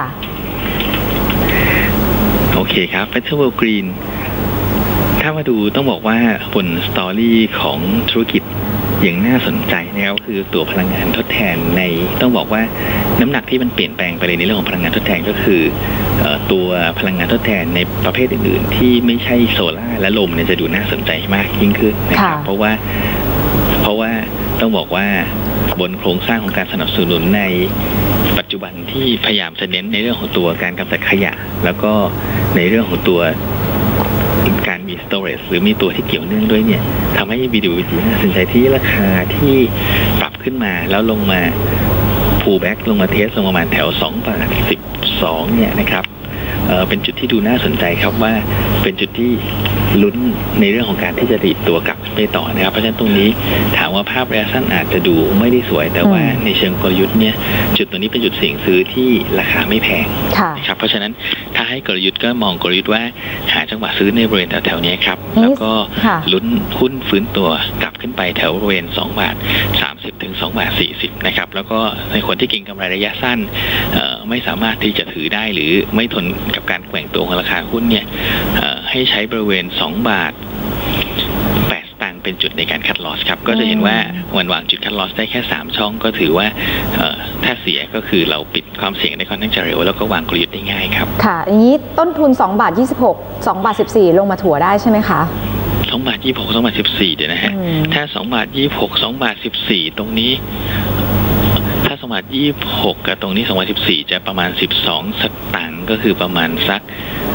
โอเคครับ Better World Greenถ้ามาดูต้องบอกว่าบนสตอรี่ของธุรกิจอย่างน่าสนใจนะครับคือตัวพลังงานทดแทนในต้องบอกว่าน้ำหนักที่มันเปลี่ยนแปลงไปเลยในเรื่องของพลังงานทดแทนก็คือตัวพลังงานทดแทนในประเภทอื่นๆที่ไม่ใช่โซล่าและลมเนี่ยจะดูน่าสนใจมากยิ่งขึ้นนะครับเพราะว่าต้องบอกว่าบนโครงสร้างของการสนับสนุนในปัจจุบันที่พยายามจะเน้นในเรื่องของตัวการกำจัดขยะแล้วก็ในเรื่องของตัวการมี storage หรือมีตัวที่เกี่ยวเนื่องด้วยเนี่ยทำให้ BWG น่าสนใจที่ราคาที่ปรับขึ้นมาแล้วลงมา pull back ลงมาเทสลงประมาณแถว2.12 บาทเนี่ยนะครับเป็นจุดที่ดูน่าสนใจครับว่าเป็นจุดที่ลุ้นในเรื่องของการที่จะดีดตัวกลับไปต่อนะครับเพราะฉะนั้นตรงนี้ถามว่าภาพระยะสั้นอาจจะดูไม่ได้สวยแต่ว่าในเชิงกลยุทธ์เนี่ยจุดตัวนี้เป็นจุดเสี่ยงซื้อที่ราคาไม่แพงนะครับเพราะฉะนั้นถ้าให้กลยุทธ์ก็มองกลยุทธ์ว่าหาจังหวะซื้อในบริเวณแถวๆนี้ครับแล้วก็ลุ้นหุ้นฟื้นตัวกลับขึ้นไปแถวบริเวณ2.30 บาทถึง2.40 บาทนะครับแล้วก็ในคนที่เก็งกำไรระยะสั้นไม่สามารถที่จะถือได้หรือไม่ทนกับการแกว่งตัวของราคาหุ้นเนี่ยให้ใช้บริเวณ2.08 บาทเป็นจุดในการคัดลอสครับก็จะเห็นว่าวันวางจุดคัดลอสได้แค่3ช่องก็ถือว่าถ้าเสียก็คือเราปิดความเสี่ยงได้ค่อนข้างจะเร็วแล้วก็วางกลยุทธ์ได้ง่ายครับค่ะอย่างนี้ต้นทุน2.26 บาท2.14 บาทลงมาถั่วได้ใช่ไหมคะ 2.26 2.14 บาทเดี๋ยวนะฮะถ้า2.26 2.14 บาทตรงนี้ถ้า2.26 บาทกับตรงนี้2.14 บาทจะประมาณ12 สตางค์ก็คือประมาณสัก5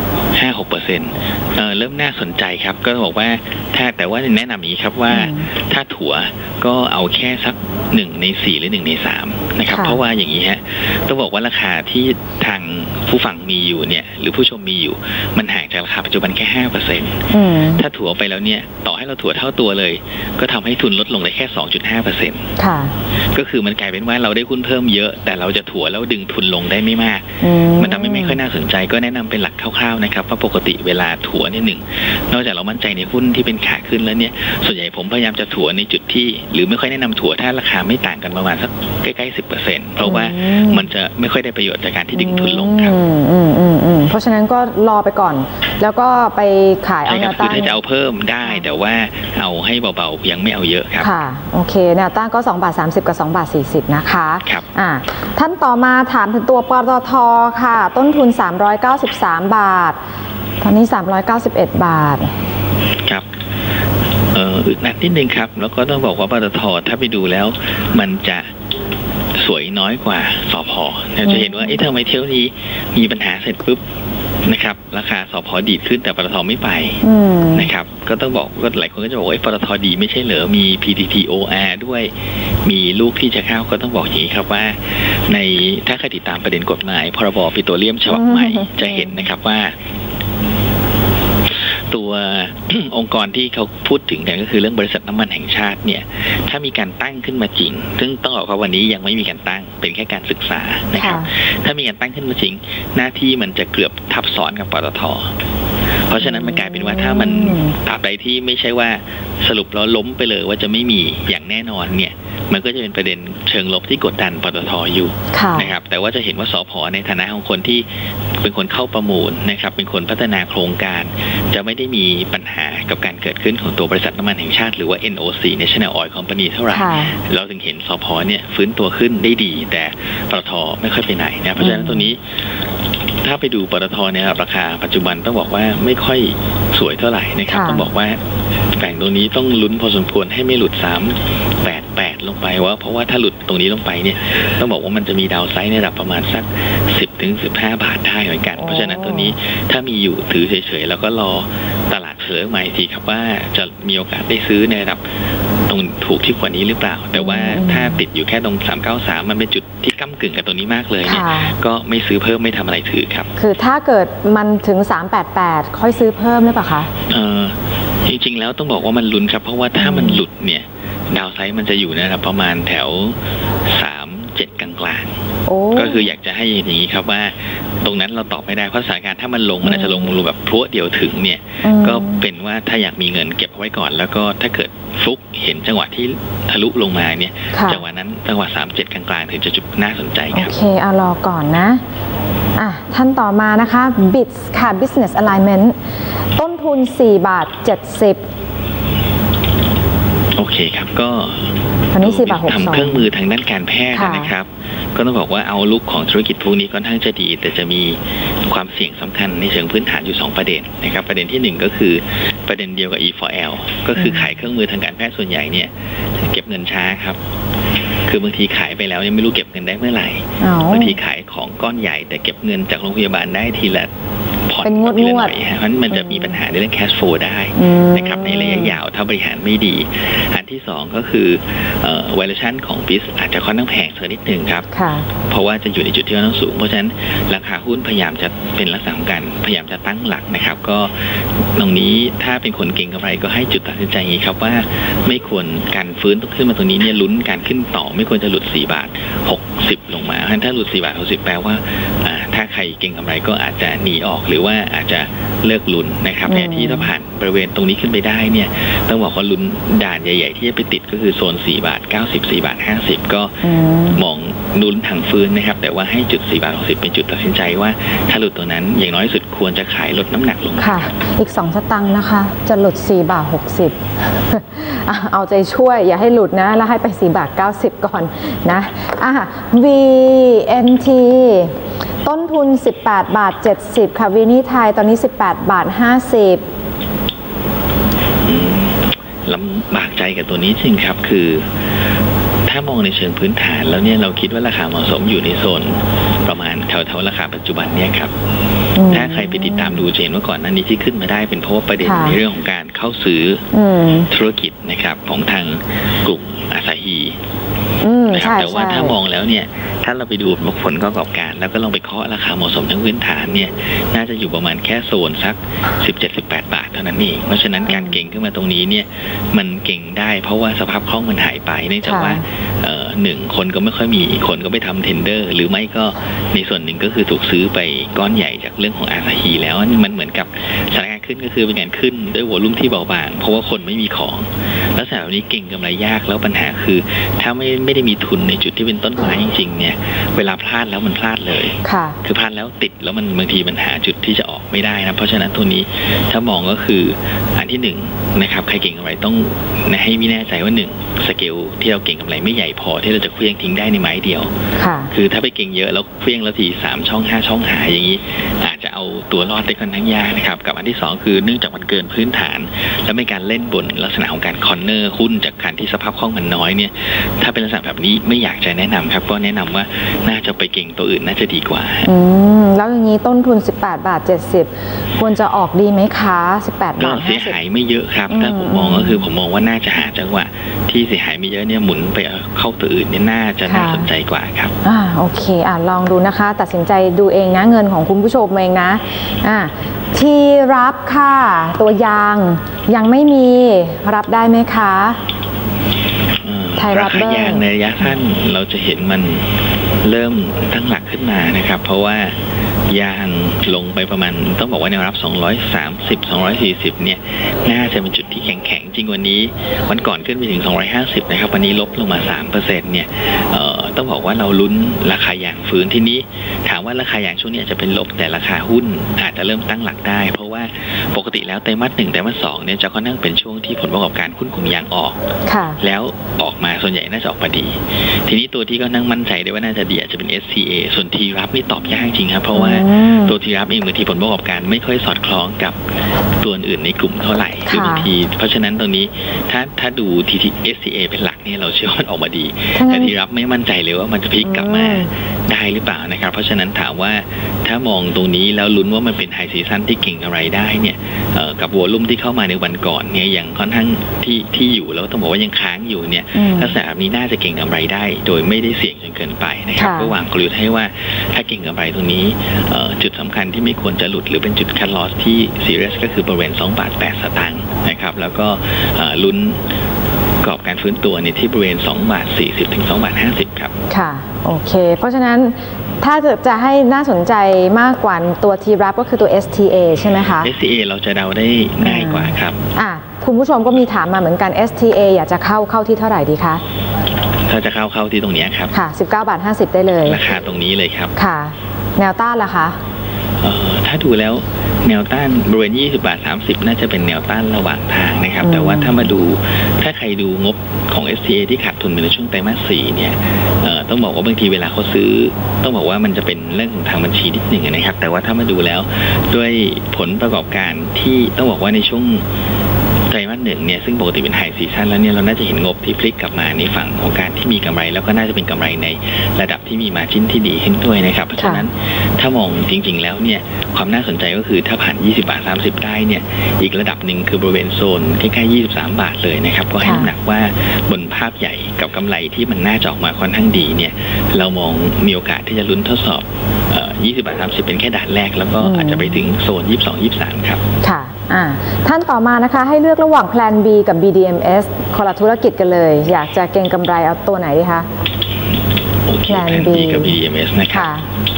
เริ่มน่าสนใจครับก็บอกว่าแต่ว่าแนะนำอย่างนี้ครับว่าถ้าถั่วก็เอาแค่สัก1 ใน 4หรือ1 ใน 3นะครับเพราะว่าอย่างนี้ฮะต้องบอกว่าราคาที่ทางผู้ฟังมีอยู่เนี่ยหรือผู้ชมมีอยู่มันห่างจากราคาปัจจุบันแค่ 5% ถ้าถั่วไปแล้วเนี่ยต่อให้เราถั่วเท่าตัวเลยก็ทำให้ทุนลดลงได้แค่ 2.5% ค่ะก็คือมันกลายเป็นว่าเราได้หุ้นเพิ่มเยอะแต่เราจะถั่วแล้วดึงทุนลงได้ไม่มากมันทำให้ไม่ค่อยน่าสนใจก็แนะนำเป็นหลักคร่าวๆนะครับว่าปกติเวลาถั่วเนี่ยนอกจากเรามั่นใจในหุ้นที่เป็นขาขึ้นแล้วเนี่ยส่วนใหญ่ผมพยายามจะถั่วในจุดที่หรือไม่ค่อยแนะนำถั่วถ้าราคาไม่ต่างกันประมาณสักใกล้ๆ 10% เพราะว่ามันจะไม่ค่อยได้ประโยชน์จากการที่ดึงทุนลงครับเพราะฉะนั้นก็รอไปก่อนแล้วก็ไปขายเอาแนวต้านถ้าจะเอาเพิ่มได้แต่ว่าเอาให้เบาๆยังไม่เอาเยอะครับค่ะโอเคแนวต้านก็2.30 กับ2.40 นะคะครับท่านต่อมาถามถึงตัวปตท.ค่ะต้นทุน393 บาทตอนนี้391 บาทครับอึดอัดนิดนึงครับแล้วก็ต้องบอกว่าปตท.ถ้าไปดูแล้วมันจะสวยน้อยกว่าสผ.จะเห็นว่าทำไมเที่ยวนี้มีปัญหาเสร็จปุ๊บนะครับราคาสผ.ดีดขึ้นแต่ปตท.ไม่ไปนะครับก็ต้องบอกก็หลายคนก็จะบอกว่าปตท.ดีไม่ใช่เหรอมี PTTOR ด้วยมีลูกที่จะเข้าก็ต้องบอกอย่างนี้ครับว่าในถ้าใครติดตามประเด็นกฎหมายพรบปิโตรเลียมฉบับใหม่จะเห็นนะครับว่าตัวองค์กรที่เขาพูดถึงกันก็คือเรื่องบริษัทน้ำมันแห่งชาติเนี่ยถ้ามีการตั้งขึ้นมาจริงซึ่งต้องบอกว่าวันนี้ยังไม่มีการตั้งเป็นแค่การศึกษานะครับถ้ามีการตั้งขึ้นมาจริงหน้าที่มันจะเกือบทับซ้อนกับปตท.เพราะฉะนั้นมันกลายเป็นว่าถ้ามันตราบใดที่ไม่ใช่ว่าสรุปแล้วล้มไปเลยว่าจะไม่มีอย่างแน่นอนเนี่ยมันก็จะเป็นประเด็นเชิงลบที่กดดันปตท.อยู่นะครับแต่ว่าจะเห็นว่าสผ.ในฐานะของคนที่เป็นคนเข้าประมูลนะครับเป็นคนพัฒนาโครงการจะไม่ได้มีปัญหากับการเกิดขึ้นของตัวบริษัทน้ำมันแห่งชาติหรือว่า NOC National Oil Company เท่าไหร่เราถึงเห็นสผ.เนี่ยฟื้นตัวขึ้นได้ดีแต่ปตท.ไม่ค่อยไปไหนนะเพราะฉะนั้นตัวนี้ถ้าไปดูปตท.เนี่ยราคาปัจจุบันต้องบอกว่าไม่ค่อยสวยเท่าไหร่นะครับต้องบอกว่าแบ่งตรงนี้ต้องลุ้นพอสมควรให้ไม่หลุด388ลงไปว่าเพราะว่าถ้าหลุดตรงนี้ลงไปเนี่ยต้องบอกว่ามันจะมีดาวไซด์ในระดับประมาณสัก10-15 บาทได้เหมือนกันเพราะฉะนั้นตัวนี้ถ้ามีอยู่ถือเฉยๆแล้วก็รอตลาดเฉลยใหม่ทีครับว่าจะมีโอกาสได้ซื้อในระดับตรงถูกที่กว่านี้หรือเปล่าแต่ว่าถ้าติดอยู่แค่ตรง393มันเป็นจุดที่ก้ำกึ่งกับตัวนี้มากเลยเนี่ยก็ไม่ซื้อเพิ่มไม่ทำอะไรถือครับคือถ้าเกิดมันถึง388ค่อยซื้อเพิ่มหรือเปล่าคะจริงๆแล้วต้องบอกว่ามันลุ้นครับเพราะว่าถ้ามันหลุดเนี่ยดาวไซด์มันจะอยู่นะครับประมาณแถว37กลางๆก็คืออยากจะให้อย่างนี้ครับว่าตรงนั้นเราตอบไม่ได้เพราะสถานการณ์ถ้ามันลงมันอาจจะลงแบบพรวดเดียวถึงเนี่ยก็เป็นว่าถ้าอยากมีเงินเก็บไว้ก่อนแล้วก็ถ้าเกิดฟุกเห็นจังหวะที่ทะลุลงมาเนี่ยจังหวะนั้นจังหวะ37กลางๆถึงจะจุดน่าสนใจครับโอเคเอารอก่อนนะท่านต่อมานะคะ BITS ค่ะ Business Alignment ต้นทุน4.70 บาทโอเคครับก็ตอนนี้4.62 บาททำเครื่องมือทางด้านการแพทย์นะครับก็ต้องบอกว่าเอาลุกของธุรกิจพวกนี้ค่อนข้างจะดีแต่จะมีความเสี่ยงสำคัญในเชิงพื้นฐานอยู่2ประเด็นนะครับประเด็นที่1ก็คือประเด็นเดียวกับ E4L ก็คือขายเครื่องมือทางการแพทย์ส่วนใหญ่เนี่ยเก็บเงินช้าครับคือบางทีขายไปแล้วยังไม่รู้เก็บเงินได้เมื่อไหร่บางทีขายของก้อนใหญ่แต่เก็บเงินจากโรงพยาบาลได้ทีละผ่อนทีละหน่อยเพราะฉะนั้นมันจะมีปัญหาในเรื่อง cash flow ได้นะครับในระยะยาวถ้าบริหารไม่ดีอันที่2ก็คือvaluation ของ BIS อาจจะค่อนข้างแพงสักนิดนึงครับเพราะว่าจะอยู่ในจุดที่ค่อนข้างสูงเพราะฉะนั้นราคาหุ้นพยายามจะเป็นลักษณะของการพยายามจะตั้งหลักนะครับก็ตรงนี้ถ้าเป็นคนเก่งกำไรก็ให้จุดตัดสินใจอย่างนี้ครับว่าไม่ควรการฟื้นต้องขึ้นมาตรงนี้เนี่ยลุ้นการขึ้นต่อไม่ควรจะหลุด4.60 บาทลงมาถ้าหลุด4.60 บาทแปลว่าถ้าใครเก่งกำไรก็อาจจะหนีออกหรือว่าอาจจะเลิกลุ้นนะครับแต่ที่ถ้าผ่านบริเวณตรงนี้ขึ้นไปได้เนี่ยต้องบอกว่าลุ้นด่านใหญ่ๆที่จะไปติดก็คือโซน4.90 บาท4.50 บาทก็มองลุ้นทางฟื้นนะครับแต่ว่าให้จุด4.60 บาทเป็นจุดตัดสินใจว่าถ้าหลุดตัวนั้นอย่างน้อยสุดควรจะขายลดน้ำหนักลงค่ะอีก2 สตางค์นะคะจะหลุด4.60 บาทเอาใจช่วยอย่าให้หลุดนะแล้วให้ไป4.90 บาทก่อนนะVNT ต้นทุน18.70 บาทค่ะวินิไทยตอนนี้18.50 บาทลำบากใจกับตัวนี้จริงครับคือถ้ามององในเชิงพื้นฐานแล้วเนี่ยเราคิดว่าราคาเหมาะสมอยู่ในโซนประมาณแถวราคาปัจจุบันเนี่ยครับถ้าใครไปติดตามดูจะเห็นว่าก่อนหน้านี้ที่ขึ้นมาได้เป็นเพราะว่าประเด็นในเรื่องของการเข้าซื้อธุรกิจนะครับของทางกลุ่มอาซาฮีนะครับแต่ว่าถ้ามองแล้วเนี่ยถ้าเราไปดูผลประกอบการแล้วก็ลองไปเคาะราคาเหมาะสมทั้งพื้นฐานเนี่ยน่าจะอยู่ประมาณแค่โซนสัก 17-18 บาทเท่านั้นเองเพราะฉะนั้นการเก่งขึ้นมาตรงนี้เนี่ยมันเก่งได้เพราะว่าสภาพคล่องมันหายไปเนื่องจากว่าหนึ่งคนก็ไม่ค่อยมีคนก็ไปทำเทนเดอร์หรือไม่ก็ในส่วนหนึ่งก็คือถูกซื้อไปก้อนใหญ่จากเรื่องของอาซาฮีแล้วมันเหมือนกับสถานการณ์ขึ้นก็คือเป็นการขึ้นด้วยวอลุ่มที่เบาบางเพราะว่าคนไม่มีของลักษณะแบบนี้เก่งกำไรยากแล้วปัญหาคือถ้าไม่ได้มีทุนในจุดที่เป็นต้นไม้จริงๆเนี่ยเวลาพลาดแล้วมันพลาดเลยคือพลาดแล้วติดแล้วมันบางทีมันหาจุดที่จะออกไม่ได้นะเพราะฉะนั้นตัวนี้ถ้ามองก็คืออันที่หนึ่งนะครับใครเก่งกำไรต้องให้มีแน่ใจว่าหนึ่งสเกลที่เราเก่งกำไรไม่ใหญ่พอที่เราจะเคลื่อนทิ้งได้ในไม้เดียวคือถ้าไปเก่งเยอะแล้วเคลื่อนแล้วที3 ช่อง 5 ช่องหาอย่างนี้อาจจะเอาตัวรอดได้ค่อนข้างยากนะครับกับอันที่2คือเนื่องจากมันเกินพื้นฐานและเป็นการเล่นบนลักษณะของการคอนเนอร์หุ้นจากการที่สภาพคล่องมันน้อยเนี่ยถ้าเป็นลักษณะแบบนี้ไม่อยากจะแนะนำครับก็แนะนำว่าน่าจะไปเก่งตัวอื่นน่าจะดีกว่าแล้วอย่างนี้ต้นทุน18.70 ควรจะออกดีไหมคะ18.50 ก็เสียหายไม่เยอะครับถ้าผมมองก็คือผมมองว่าน่าจะหาจังหวะที่เสียหายไม่เยอะเนี่ยหมุนไปเข้าตัวอื่นเนี่ยน่าจะน่าสนใจกว่าครับโอเคลองดูนะคะตัดสินใจดูเองนะเงินของคุณผู้ชมเองนะที่รับค่ะตัวยางยังไม่มีรับได้ไหมคะราคายางในระยะสั้นเราจะเห็นมันเริ่มตั้งหลักขึ้นมานะครับเพราะว่ายางลงไปประมาณต้องบอกว่าแนวรับ230-240เนี่ยน่าจะเป็นจุดที่แข็งจริงวันนี้วันก่อนขึ้นไปถึง250นะครับวันนี้ลบลงมา 3% เนี่ยต้องบอกว่าเราลุ้นราคายางฟื้นที่นี้ถามว่าราคายางช่วงนี้อาจจะเป็นลบแต่ราคาหุ้นอาจจะเริ่มตั้งหลักได้เพราะว่าปกติแล้วไตรมาส 1ไตรมาส 2เนี่ยจะค่อนข้างเป็นช่วงที่ผลประกอบการหุ้นกลุ่มยางออกแล้วออกมาส่วนใหญ่น่าจะออกมาดีทีนี้ตัวที่ก็นั่งมั่นใจได้ว่าน่าจะดีอาจจะเป็น SCA ส่วนทีรับนี่ตอบยากจริงครับเพราะว่าตัวทีรับเองบางทีผลประกอบการไม่ค่อยสอดคล้องกับตัวอื่นในกลุ่มเท่าไหร่คือบางทีเพราะฉะนั้นตรงนี้ถ้าดูที SCA เป็นหลักเนี่ยเราเชื่อว่าออกมาดีแต่ทีรับไม่มั่นใจเลยว่ามันจะพลิกกลับมาได้หรือเปล่านะครับเพราะฉะนั้นถามว่าถ้ามองตรงนี้แล้วลุ้นว่ามันเป็นไฮซีซั่นที่เก่งอะไรได้เนี่ยกับวอลุ่มที่เข้ามาในวันก่อนเนี่ยอย่างค่อนข้างที่อยู่แล้วต้องบอกว่ายังค้างอยู่เนี่ยลักษณะแบบนี้น่าจะเก่งกำไรได้โดยไม่ได้เสี่ยงจนเกินไปนะครับก็วางกลยุทธ์ให้ว่าถ้าเก่งกำไรตรงนี้จุดสำคัญที่ไม่ควรจะหลุดหรือเป็นจุดคัทลอสที่ซีเรียสก็คือบริเวณ2.08 สตางค์นะครับแล้วก็ลุ้นกรอบการฟื้นตัวในที่บริเวณ2.40 ถึง 2.50 ครับค่ะโอเคเพราะฉะนั้นถ้าจะให้น่าสนใจมากกว่าตัวทีรับก็คือตัว STA ใช่ไหมคะ STA เราจะเดาได้ง่ายกว่าครับคุณผู้ชมก็มีถามมาเหมือนกัน STA อยากจะเข้าที่เท่าไหร่ดีคะถ้าจะเข้าที่ตรงนี้ครับค่ะ19.50 ได้เลยราคาตรงนี้เลยครับค่ะแนวต้านล่ะคะถ้าดูแล้วแนวต้านบริเวณ20.30 น่าจะเป็นแนวต้านระหว่างทางนะครับแต่ว่าถ้ามาดูถ้าใครดูงบของ STA ที่ขาดทุนในช่วงไตรมาส 4เนี่ยต้องบอกว่าบางทีเวลาเขาซื้อต้องบอกว่ามันจะเป็นเรื่องของทางบัญชีนิดหนึ่งนะครับแต่ว่าถ้ามาดูแล้วด้วยผลประกอบการที่ต้องบอกว่าในช่วงไตรมาส 1เนี่ยซึ่งปกติเป็นไฮซีซั่นแล้วเนี่ยเราน่าจะเห็นงบที่พลิกกลับมาในฝั่งของการที่มีกำไรแล้วก็น่าจะเป็นกำไรในระดับที่มีมาร์จิ้นที่ดีขึ้นด้วยนะครับเพราะฉะนั้นถ้ามองจริงๆแล้วเนี่ยความน่าสนใจก็คือถ้าผ่าน20.30 ได้เนี่ยอีกระดับหนึ่งคือบริเวณโซนใกล้ๆ23 บาทเลยนะครับก็ให้น้ำหนักว่าบนภาพใหญ่กับกำไรที่มันน่าจะออกมาค่อนข้างดีเนี่ยเรามองมีโอกาสที่จะลุ้นทดสอบ20.30 เป็นแค่ด่านแรกแล้วก็อาจจะไปถึงโซน22-23ครับค่ะท่านต่อมานะคะให้เลือกระหว่างแพลน B กับ BDMs คนละธุรกิจกันเลยอยากจะเก็งกำไรเอาตัวไหนดีคะแพลน B กับ BDMs นะครับ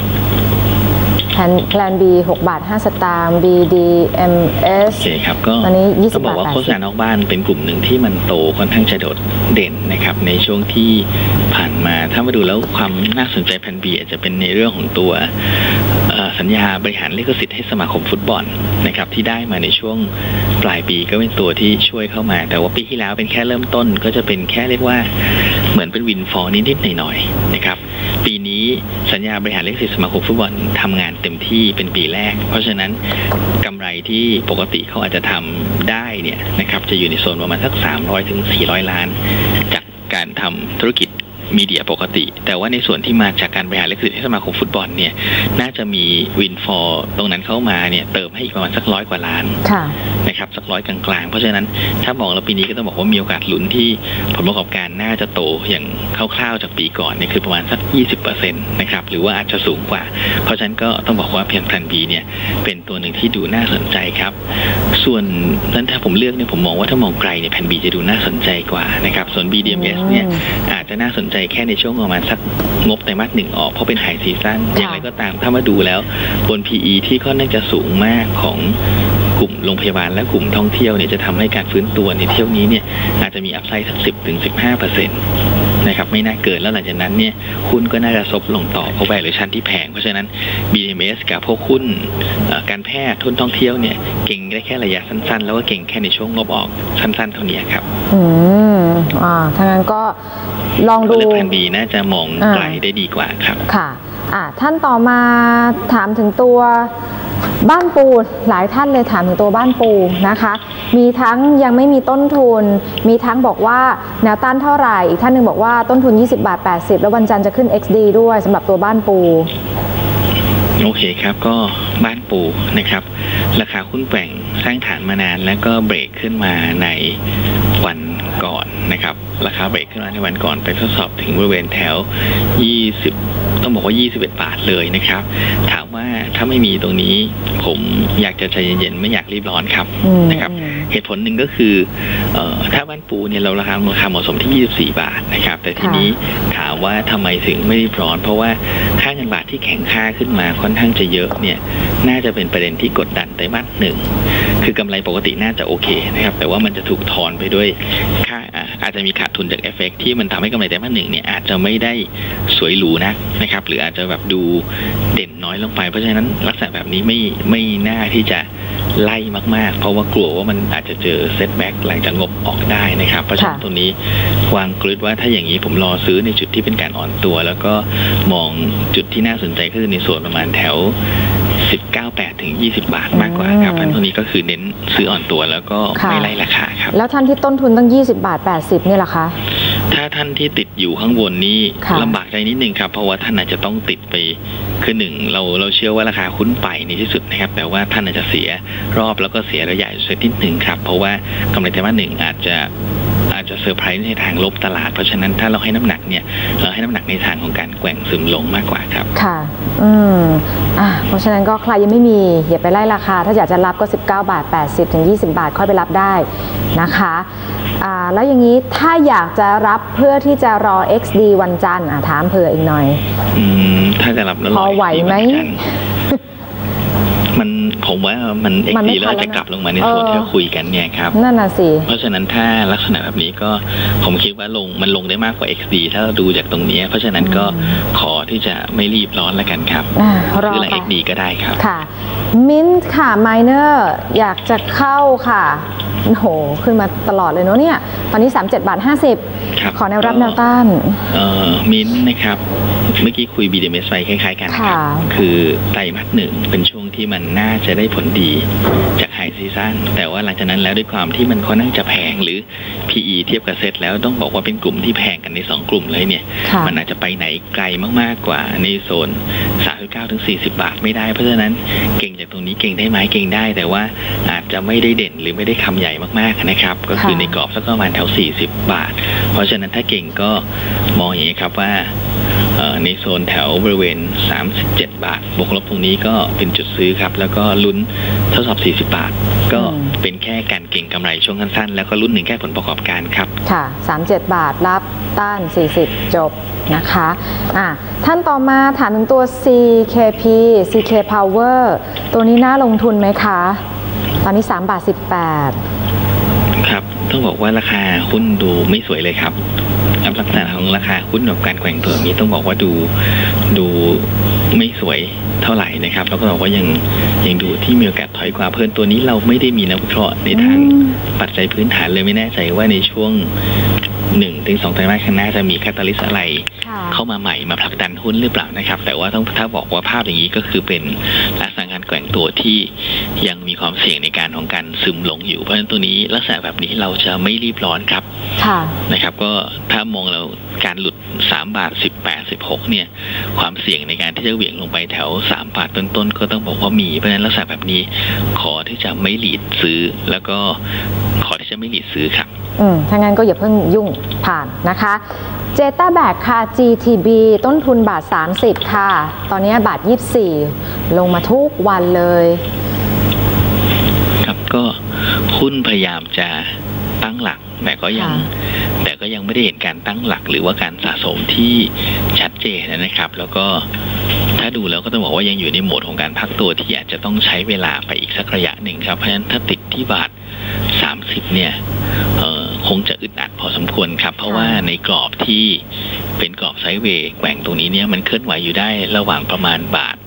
แพลน B 6.5 สตางค์ BDMs โอเคครับก็ต้องบอกว่าโฆษณานอกบ้านเป็นกลุ่มหนึ่งที่มันโตค่อนข้างจะโดดเด่นนะครับในช่วงที่ผ่านมาถ้ามาดูแล้วความน่าสนใจแพลน B อาจจะเป็นในเรื่องของตัวสัญญาบริหารลิขสิทธิ์ให้สมาคมฟุตบอลนะครับที่ได้มาในช่วงปลายปีก็เป็นตัวที่ช่วยเข้ามาแต่ว่าปีที่แล้วเป็นแค่เริ่มต้นก็จะเป็นแค่เรียกว่าเหมือนเป็นวินฟอร์นิดๆหน่อยๆนะครับปีนี้สัญญาบริหารลิขสิทธิ์สมาคมฟุตบอลทำงานเต็มที่เป็นปีแรกเพราะฉะนั้นกำไรที่ปกติเขาอาจจะทำได้เนี่ยนะครับจะอยู่ในโซนประมาณสัก300 ถึง 400 ล้านจากการทำธุรกิจมีเดียปกติแต่ว่าในส่วนที่มาจากการบริหารและคือที่สมาคมฟุตบอลเนี่ยน่าจะมีวินฟอร์ตรงนั้นเข้ามาเนี่ยเติมให้อีกประมาณสัก100 กว่าล้านนะครับสัก100 กลางๆเพราะฉะนั้นถ้ามองแล้วปีนี้ก็ต้องบอกว่ามีโอกาสลุ้นที่ผลประกอบการน่าจะโตอย่างคร่าวๆจากปีก่อนเนี่ยคือประมาณสัก 20% นะครับหรือว่าอาจจะสูงกว่าเพราะฉะนั้นก็ต้องบอกว่าแพลน B เนี่ยเป็นตัวหนึ่งที่ดูน่าสนใจครับส่วนนั้นถ้าผมเลือกเนี่ยผมมองว่าถ้ามองไกลเนี่ยแพลน B จะดูน่าสนใจกว่านะครับส่วน BDMs เนี่ยอาจจะน่าสนใจแค่ในช่วงประมาณสักงบไตรมาส 1ออกเพราะเป็นไฮซีซั่นอย่างไรก็ตามถ้ามาดูแล้วบน PE ที่ค่อนข้างจะสูงมากของกลุ่มโรงพยาบาลและกลุ่มท่องเที่ยวเนี่ยจะทำให้การฟื้นตัวในเที่ยวนี้เนี่ยอาจจะมีอัพไซด์สัก 10-15% นะครับไม่น่าเกินแล้วหลังจากนั้นเนี่ยหุ้นก็น่าจะซบลงต่อเพราะ valuation ที่แพงเพราะฉะนั้น BDMs กับพวกหุ้นการแพทย์ทุนท่องเที่ยวเนี่ยเก่งได้แค่ระยะสั้นๆแล้วก็เก่งแค่ในช่วงงบออกสั้นๆเท่านี้ครับถ้างั้นก็ลองดูเลือกแผน B น่าจะมองไกลได้ดีกว่าครับค่ะท่านต่อมาถามถึงตัวบ้านปูหลายท่านเลยถามถึงตัวบ้านปูนะคะมีทั้งยังไม่มีต้นทุนมีทั้งบอกว่าแนวต้านเท่าไหร่อีกท่านหนึ่งบอกว่าต้นทุน20.80 แล้ววันจันทร์จะขึ้น XD ด้วยสำหรับตัวบ้านปูโอเคครับก็บ้านปูนะครับราคาหุ้นแกว่งสร้างฐานมานานแล้วก็เบรกขึ้นมาในวันก่อนนะครับราคาเบรกขึ้นมาในวันก่อนไปทดสอบถึงบริเวณแถว20ต้องบอกว่า21 บาทเลยนะครับถามว่าถ้าไม่มีตรงนี้ผมอยากจะใจเย็นๆไม่อยากรีบร้อนครับนะครับเหตุผลหนึ่งก็คือถ้าบ้านปูเนี่ยเราราคาเหมาะสมที่24 บาทนะครับแต่ทีนี้ถามว่าทำไมถึงไม่รีบร้อนเพราะว่าค่าเงินบาทที่แข็งค่าขึ้นมาค่อนข้างจะเยอะเนี่ยน่าจะเป็นประเด็นที่กดดันไตรมาส 1คือกำไรปกติน่าจะโอเคนะครับแต่ว่ามันจะถูกทอนไปด้วยค่าอาจจะมีขาดทุนจากเอฟเฟกต์ที่มันทำให้กำไรไตรมาส 1เนี่ยอาจจะไม่ได้สวยหรูนะครับหรืออาจจะแบบดูเด่นน้อยลงไปเพราะฉะนั้นลักษณะแบบนี้ไม่น่าที่จะไล่มากๆเพราะว่ากลัวว่ามันอาจจะเจอเซตแบ็กหลังจากงบออกได้นะครับเพราะฉะนั้นตรงนี้วางกริดว่าถ้าอย่างนี้ผมรอซื้อในจุดที่เป็นการอ่อนตัวแล้วก็มองจุดที่น่าสนใจก็คือในส่วนประมาณแถว19.8 ถึง 20 บาทมากกว่าครับอันนี้ก็คือเน้นซื้ออ่อนตัวแล้วก็ไม่ไล่ราคาครับแล้วท่านที่ต้นทุนตั้ง20.80 นี่ล่ะคะถ้าท่านที่ติดอยู่ข้างบนนี้ลำบากใจนิดนึงครับเพราะว่าท่านอาจจะต้องติดไปคือหนึ่งเราเชื่อว่าราคาหุ้นไปในที่สุดนะครับแต่ว่าท่านอาจจะเสียรอบแล้วก็เสียระยะสักนิดหนึ่งครับเพราะว่ากำไรไตรมาส 1อาจจะเซอร์ไพรส์ในทางลบตลาดเพราะฉะนั้นถ้าเราให้น้ำหนักเนี่ยเราให้น้ำหนักในทางของการแกว่งซึมลงมากกว่าครับค่ะเพราะฉะนั้นก็ใครยังไม่มีอย่าไปไล่ราคาถ้าอยากจะรับก็19.80 ถึง 20 บาทค่อยไปรับได้นะคะแล้วอย่างนี้ถ้าอยากจะรับเพื่อที่จะรอ XD วันจันทร์ถามเผื่ออีกหน่อยถ้าจะรับแล้วพอไหวไหมผมว่ามัน XD แล้วจะกลับลงมาในโซนที่เราคุยกันเนี่ยครับนั่นน่ะสิเพราะฉะนั้นถ้าลักษณะแบบนี้ก็ผมคิดว่ามันลงได้มากกว่า XD ถ้าเราดูจากตรงนี้เพราะฉะนั้นก็ขอที่จะไม่รีบร้อนแล้วกันครับคือหลัง XD ก็ได้ครับค่ะมินท์ค่ะไมเนอร์อยากจะเข้าค่ะโหขึ้นมาตลอดเลยเนาะเนี่ยตอนนี้37.50 ขอแนวรับแนวต้านมินท์นะครับเมื่อกี้คุย BDMs ไปคล้ายๆกันครับคือไตรมาส 1เป็นช่วงที่มันน่าจะได้ผลดีจากไฮซีซั่นแต่ว่าหลังจากนั้นแล้วด้วยความที่มันค่อนข้างจะแพงหรือ PE เทียบกับเซ็ตแล้วต้องบอกว่าเป็นกลุ่มที่แพงกันใน2กลุ่มเลยเนี่ยมันอาจจะไปไหนไกลมากๆกว่าในโซน39 ถึง 40 บาทไม่ได้เพราะฉะนั้นเก่งจากตรงนี้เก่งได้ไหมเก่งได้แต่ว่าอาจจะไม่ได้เด่นหรือไม่ได้คำใหญ่มากๆนะครับก็คือในกรอบสักประมาณแถว40 บาทเพราะฉะนั้นถ้าเก่งก็มองอย่างนี้ครับว่าในโซนแถวบริเวณ37 บาทบวกลบตรงนี้ก็เป็นจุดซื้อครับแล้วก็ลุ้นทดสอบ40 บาทก็เป็นแค่การเก่งกำไรช่วงสั้นๆแล้วก็ลุ้นหนึ่งแค่ผลประกอบการครับค่ะ37 บาทรับต้าน40จบนะคะท่านต่อมาถามถึงตัว CKP CK Power ตัวนี้น่าลงทุนไหมคะตอนนี้3.18 ครับต้องบอกว่าราคาหุ้นดูไม่สวยเลยครับลักษณะของราคาหุ้นกับการแกว่งตัวนี้ต้องบอกว่าดูไม่สวยเท่าไหร่นะครับแล้วก็บอกว่ายังดูที่มีโอกาสถอยกว่าเพิ่มตัวนี้เราไม่ได้มีนักวิเคราะห์ในทางปัจจัยพื้นฐานเลยไม่แน่ใจว่าในช่วง1 ถึง 2 ไตรมาสข้างหน้าจะมีแคตาลิสต์อะไรเข้ามาใหม่มาผลักดันหุ้นหรือเปล่านะครับแต่ว่าถ้าบอกว่าภาพอย่างนี้ก็คือเป็นลักษณะการแกว่งตัวที่ยังมีความเสี่ยงในการของการซึมลงอยู่เพราะฉะนั้นตัวนี้ลักษณะแบบนี้เราจะไม่รีบร้อนครับนะครับก็ถ้ามองเราการหลุด3 บาท 18 16เนี่ยความเสี่ยงในการที่จะเหวี่ยงลงไปแถว3 บาทต้นๆก็ต้องบอกว่ามีเพราะฉะนั้นลักษณะแบบนี้ขอที่จะไม่หลีดซื้อแล้วก็ขอที่จะไม่หลีดซื้อครับถ้างั้นก็อย่าเพิ่งยุ่งผ่านนะคะเจต้าแบกค่ะ GTB ต้นทุนบาท30ค่ะตอนนี้บาท24ลงมาทุกวันเลยครับก็หุ้นพยายามจะตั้งหลักแต่ก็ยังไม่ได้เห็นการตั้งหลักหรือว่าการสะสมที่ชัดเจนนะครับแล้วก็ถ้าดูแล้วก็ต้องบอกว่ายังอยู่ในโหมดของการพักตัวที่อาจจะต้องใช้เวลาไปอีกสักระยะหนึ่งครับเพราะฉะนั้นถ้าติดที่บาท30เนี่ยคงจะอึดอัดพอสมควรครับเพราะว่าในกรอบที่เป็นกรอบไซด์เวย์แกว่งตรงนี้เนี่ยมันเคลื่อนไหวอยู่ได้ระหว่างประมาณบาท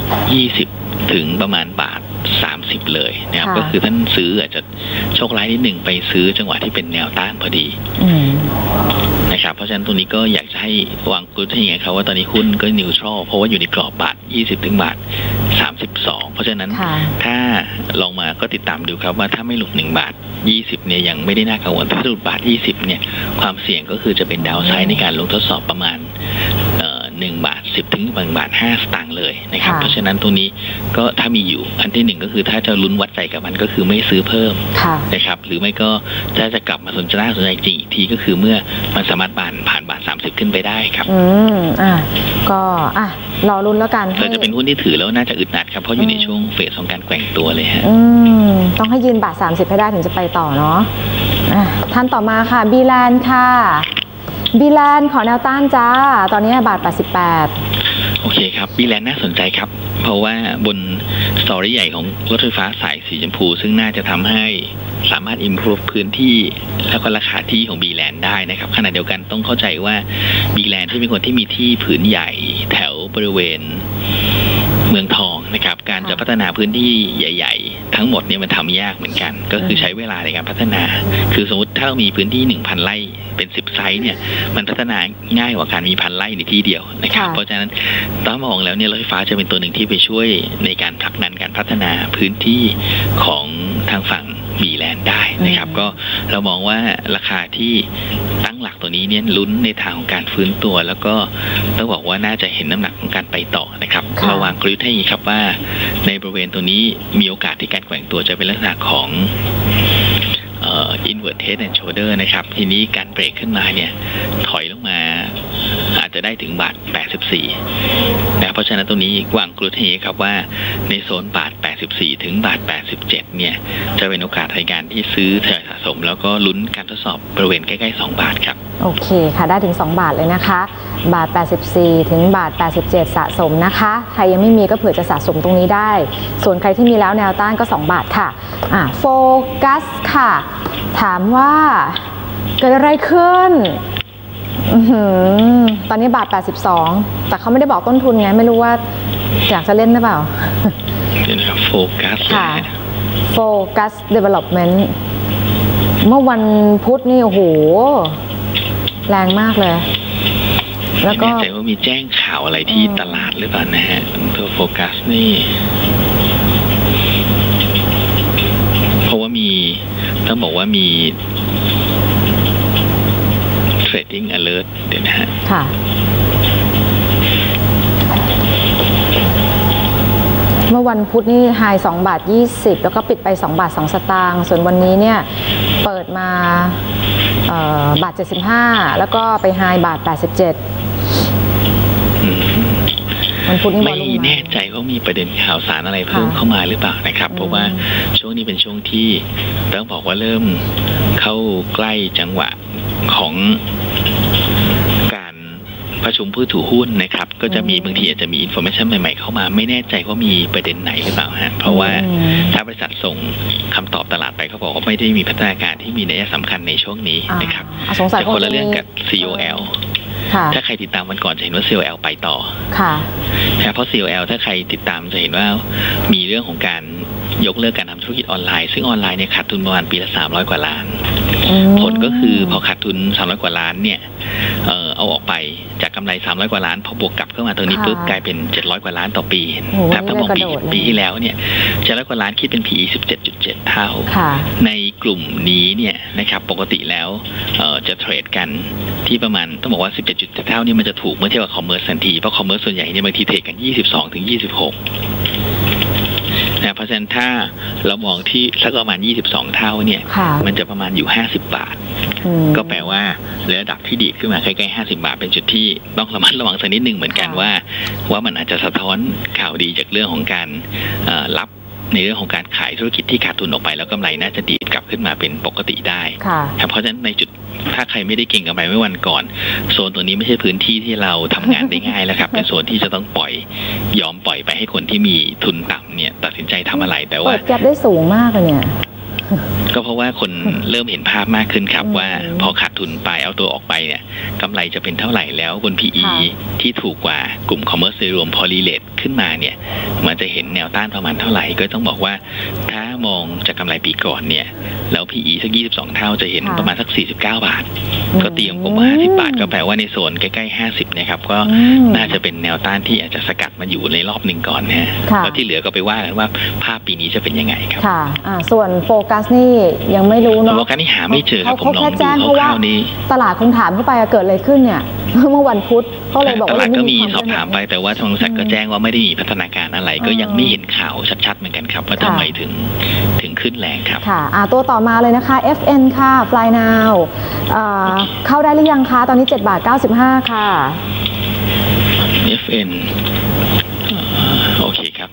20ถึงประมาณบาท30เลยนะครับก็คือท่านซื้ออาจจะโชคร้ายนิดหนึ่งไปซื้อจังหวะที่เป็นแนวต้านพอดีนะครับเพราะฉะนั้นตรงนี้ก็อยากจะให้วางกลยุทธ์ยังไงครับว่าตอนนี้หุ้นก็นิวทรัลเพราะว่าอยู่ในกรอบบาท20ถึงบาท32เพราะฉะนั้นถ้าลองมาก็ติดตามดูครับว่าถ้าไม่หลุด1 บาท20เนี่ยยังไม่ได้น่ากังวลถ้าหลุดบาท20เนี่ยความเสี่ยงก็คือจะเป็นดาวไซด์ในการลงทดสอบประมาณ1 บาท 10ถึง1 บาท 5 สตางค์เลยนะครับเพราะฉะนั้นตรงนี้ก็ถ้ามีอยู่อันที่1ก็คือถ้าจะลุ้นวัดใจกับมันก็คือไม่ซื้อเพิ่มนะครับหรือไม่ก็ถ้าจะกลับมาสนใจจริงอีกทีก็คือเมื่อมันสามารถผ่านบาท30ขึ้นไปได้ครับก็รอลุ้นแล้วกันเราจะเป็นหุ้นที่ถือแล้วน่าจะอึดอัดครับเพราะอยู่ในช่วงเฟสของการแกว่งตัวเลยฮะต้องให้ยืนบาท30ให้ได้ถึงจะไปต่อเนาะท่านต่อมาค่ะบีแลนด์ค่ะบีแลนด์ขอแนวต้านจ้าตอนนี้บาท88 โอเคครับบีแลนด์น่าสนใจครับเพราะว่าบนสตอรี่ใหญ่ของรถไฟฟ้าสายสีชมพูซึ่งน่าจะทำให้สามารถ improve พื้นที่แล้วก็ราคาที่ของบีแลนด์ได้นะครับขณะเดียวกันต้องเข้าใจว่าบีแลนด์ที่เป็นคนที่มีที่ผืนใหญ่แถวบริเวณเมืองทองนะครับการจะพัฒนาพื้นที่ใหญ่ๆทั้งหมดเนี่ยมันทำยากเหมือนกันก็คือใช้เวลาในการพัฒนาคือสมมติถ้าเรามีพื้นที่ 1,000 ไร่เป็น10ไซต์เนี่ยมันพัฒนาง่ายกว่าการมี1,000 ไร่ในที่เดียวนะครับเพราะฉะนั้นต้องมองแล้วเนี่ยรถไฟฟ้าจะเป็นตัวหนึ่งที่ไปช่วยในการผลักดันการพัฒนาพื้นที่ของทางฝั่งบีแลนด์ได้นะครับก็เรามองว่าราคาที่ตั้งหลักตัวนี้เนี่ยลุ้นในทางของการฟื้นตัวแล้วก็ต้องบอกว่าน่าจะเห็นน้ำหนักของการไปต่อนะครับระวังกลยุทธ์ให้ครับว่าในบริเวณตัวนี้มีโอกาสที่การแกว่งตัวจะเป็นลักษณะของinward head and shoulder นะครับทีนี้การเบรกขึ้นมาเนี่ยถอยลงมาอาจจะได้ถึงบาท84นะเพราะฉะนั้นตรงนี้วางกลยุทธ์ให้ครับว่าในโซนบาท84ถึงบาท87เนี่ยจะเป็นโอกาสในการที่ซื้อสะสมแล้วก็ลุ้นการทดสอบบริเวณใกล้ๆ2 บาทครับโอเคค่ะได้ถึง2 บาทเลยนะคะบาท84ถึงบาท87สะสมนะคะใครยังไม่มีก็เผื่อจะสะสมตรงนี้ได้ส่วนใครที่มีแล้วแนวต้านก็2 บาทค่ะโฟกัสค่ะถามว่าเกิดอะไรขึ้นตอนนี้บาท82แต่เขาไม่ได้บอกต้นทุนไงไม่รู้ว่าอยากจะเล่นหรือเปล่าเดี๋ยวนะครับโฟกัสค่ะโฟกัส development เมื่อวันพุธนี่โอ้โหแรงมากเลยแล้วก็แต่ว่ามีแจ้งข่าวอะไรที่ตลาดหรือเปล่านะฮะตัวโฟกัสนี่เพราะว่ามีต้องบอกว่ามี trading alert เดี๋ยวนะฮะค่ะเมื่อวันพุธนี่ไฮ2 บาท 20แล้วก็ปิดไป2 บาท 2 สตางค์ส่วนวันนี้เนี่ยเปิดมาบาท75แล้วก็ไปไฮบาท87 ไม่แน่ใจว่ามีประเด็นข่าวสารอะไรเพิ่มเข้ามาหรือเปล่านะครับเพราะว่าช่วงนี้เป็นช่วงที่ต้องบอกว่าเริ่มเข้าใกล้จังหวะของการประชุมผู้ถือหุ้นนะครับก็จะมีบางทีอาจจะมีอินโฟเมชันใหม่ๆเข้ามาไม่แน่ใจว่ามีประเด็นไหนหรือเปล่าฮะเพราะว่าถ้าบริษัทส่งคำตอบตลาดไปเขาบอกว่าไม่ได้มีพัฒนาการที่มีนัยสำคัญในช่วงนี้นะครับแต่คนละเรื่องกับ COLถ้าใครติดตามวันก่อนจะเห็นว่า COL ไปต่อเพราะ COL ถ้าใครติดตามจะเห็นว่ามีเรื่องของการยกเลิกการทำธุรกิจออนไลน์ซึ่งออนไลน์เนี่ยขาดทุนประมาณปีละ300 กว่าล้านผลก็คือพอขาดทุน300 กว่าล้านเนี่ยเอาออกไปจากกำไร300กว่าล้านพอบวกกลับเข้ามาตรงนี้ปุ๊บกลายเป็น700กว่าล้านต่อปีครับถ้ามองปีที่แล้วเนี่ย700กว่าล้านคิดเป็น PE 17.7 เท่าในกลุ่มนี้เนี่ยนะครับปกติแล้วจะเทรดกันที่ประมาณต้องบอกว่า 17.7 เท่านี่มันจะถูกเมื่อเทียบกับคอมเมอร์สทันทีเพราะคอมเมอร์สส่วนใหญ่เนี่ยบางทีเทรดกัน22 ถึง 26นะเพราะฉะนั้นถ้าเรามองที่สักประมาณ22เท่าเนี่ยมันจะประมาณอยู่50 บาทก็แปลว่าระดับที่ดีขึ้นมาใกล้ๆ50 บาทเป็นจุดที่ต้องระมัดระวังสักนิดนึงเหมือนกันว่ามันอาจจะสะท้อนข่าวดีจากเรื่องของการรับในเรื่องของการขายธุรกิจที่ขาดทุนออกไปแล้วกำไรน่าจะดีกลับขึ้นมาเป็นปกติได้เพราะฉะนั้นในจุดถ้าใครไม่ได้เก่งกำไรเมื่อวันก่อนโซนตัวนี้ไม่ใช่พื้นที่ที่เราทำงานได้ง่ายแล้วครับเป็นโซนที่จะต้องยอมปล่อยไปให้คนที่มีทุนต่ำเนี่ยตัดสินใจทำอะไรแต่ว่าแก็บได้สูงมากเลยเนี่ยก็เพราะว่าคนเริ่มเห็นภาพมากขึ้นครับว่าพอขาดทุนไปเอาตัวออกไปเนี่ยกำไรจะเป็นเท่าไหร่แล้วบน PE ที่ถูกกว่ากลุ่ม Commerce รวมพอรีเลทขึ้นมาเนี่ยมันจะเห็นแนวต้านประมาณเท่าไหร่ก็ต้องบอกว่าถ้ามองจากกำไรปีก่อนเนี่ยแล้ว PE สัก22เท่าจะเห็นประมาณสัก49 บาทก็เตรียมผมว่า50 บาทก็แปลว่าในโซนใกล้ๆ50นะครับก็น่าจะเป็นแนวต้านที่อาจจะสกัดมาอยู่ในรอบหนึ่งก่อนนะแล้วที่เหลือก็ไปว่ากันว่าภาพปีนี้จะเป็นยังไงครับค่ะส่วนโฟกัสนี่ยังไม่รู้เนาะโฟกัสนี่หาไม่เจอครับผมลองดูคร่าวๆนี้ตลาดคงถามเข้าไปเกิดอะไรขึ้นเนี่ยเมื่อวันพุธเขาเลยบอกว่าตลาดก็มีสอบถามไปแต่ว่าทางบริษัทก็แจ้งว่าไม่ได้มีพัฒนาการอะไรก็ยังไม่เห็นข่าวชัดๆเหมือนกันครับว่าทำไมถึงขึ้นแรงครับค่ะตัวต่อมาเลยนะคะ FN ค่ะ Fly Now เข้าได้หรือยังคะตอนนี้7.95 ค่ะ FN โอเคครับ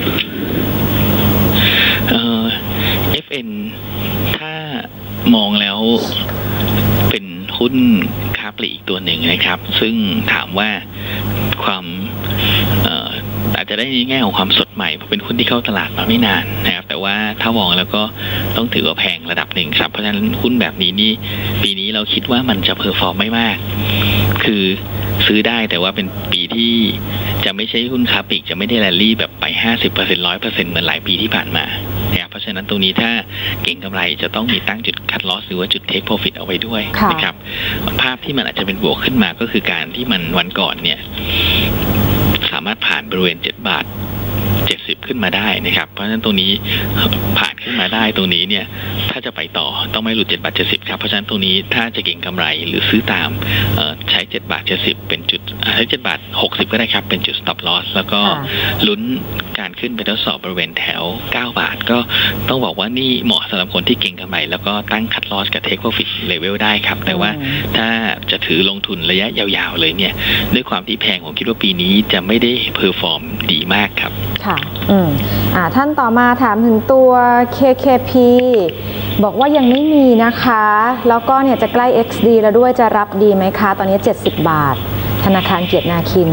FN ถ้ามองแล้วเป็นหุ้นค้าปลีกอีกตัวหนึ่งนะครับซึ่งถามว่าความอาจจะได้ในแง่ของความสดใหม่เพราะเป็นหุ้นที่เข้าตลาดมาไม่นานนะครับแต่ว่าถ้ามองแล้วก็ต้องถือว่าแพงระดับหนึ่งครับเพราะฉะนั้นหุ้นแบบนี้นี่ปีนี้เราคิดว่ามันจะเพอร์ฟอร์มไม่มากคือซื้อได้แต่ว่าเป็นปีที่จะไม่ใช่หุ้นค้าปลีกจะไม่ได้แรลลี่แบบไป 50% 100% เหมือนหลายปีที่ผ่านมานะครับเพราะฉะนั้นตรงนี้ถ้าเก่งกำไรจะต้องมีตั้งจุดคัทลอสหรือว่าจุดเทคโปรฟิตเอาไว้ด้วยนะครับภาพที่มันอาจจะเป็นบวกขึ้นมาก็คือการที่มันวันก่อนเนี่ยสามารถผ่านบริเวณ7.70 ขึ้นมาได้นะครับเพราะฉะนั้นตรงนี้ผ่านขึ้นมาได้ตรงนี้เนี่ยถ้าจะไปต่อต้องไม่หลุด7.70 ครับเพราะฉะนั้นตรงนี้ถ้าจะเก็งกำไรหรือซื้อตามใช้7.70 เป็นจุดใช้7.60 ก็ได้ครับเป็นจุด stop loss แล้วก็ลุ้นการขึ้นไปทดสอบบริเวณแถว9 บาทก็ต้องบอกว่านี่เหมาะสำหรับคนที่เก็งกำไรแล้วก็ตั้ง cut loss กับ take profit level ได้ครับแต่ว่าถ้าจะถือลงทุนระยะยาวๆเลยเนี่ยด้วยความที่แพงผมคิดว่าปีนี้จะไม่ได้เพอร์ฟอร์มดีมากครับค่ะท่านต่อมาถามถึงตัว KKP บอกว่ายังไม่มีนะคะแล้วก็เนี่ยจะใกล้ XD แล้วด้วยจะรับดีไหมคะตอนนี้70 บาทธนาคารเกียรตินาคิน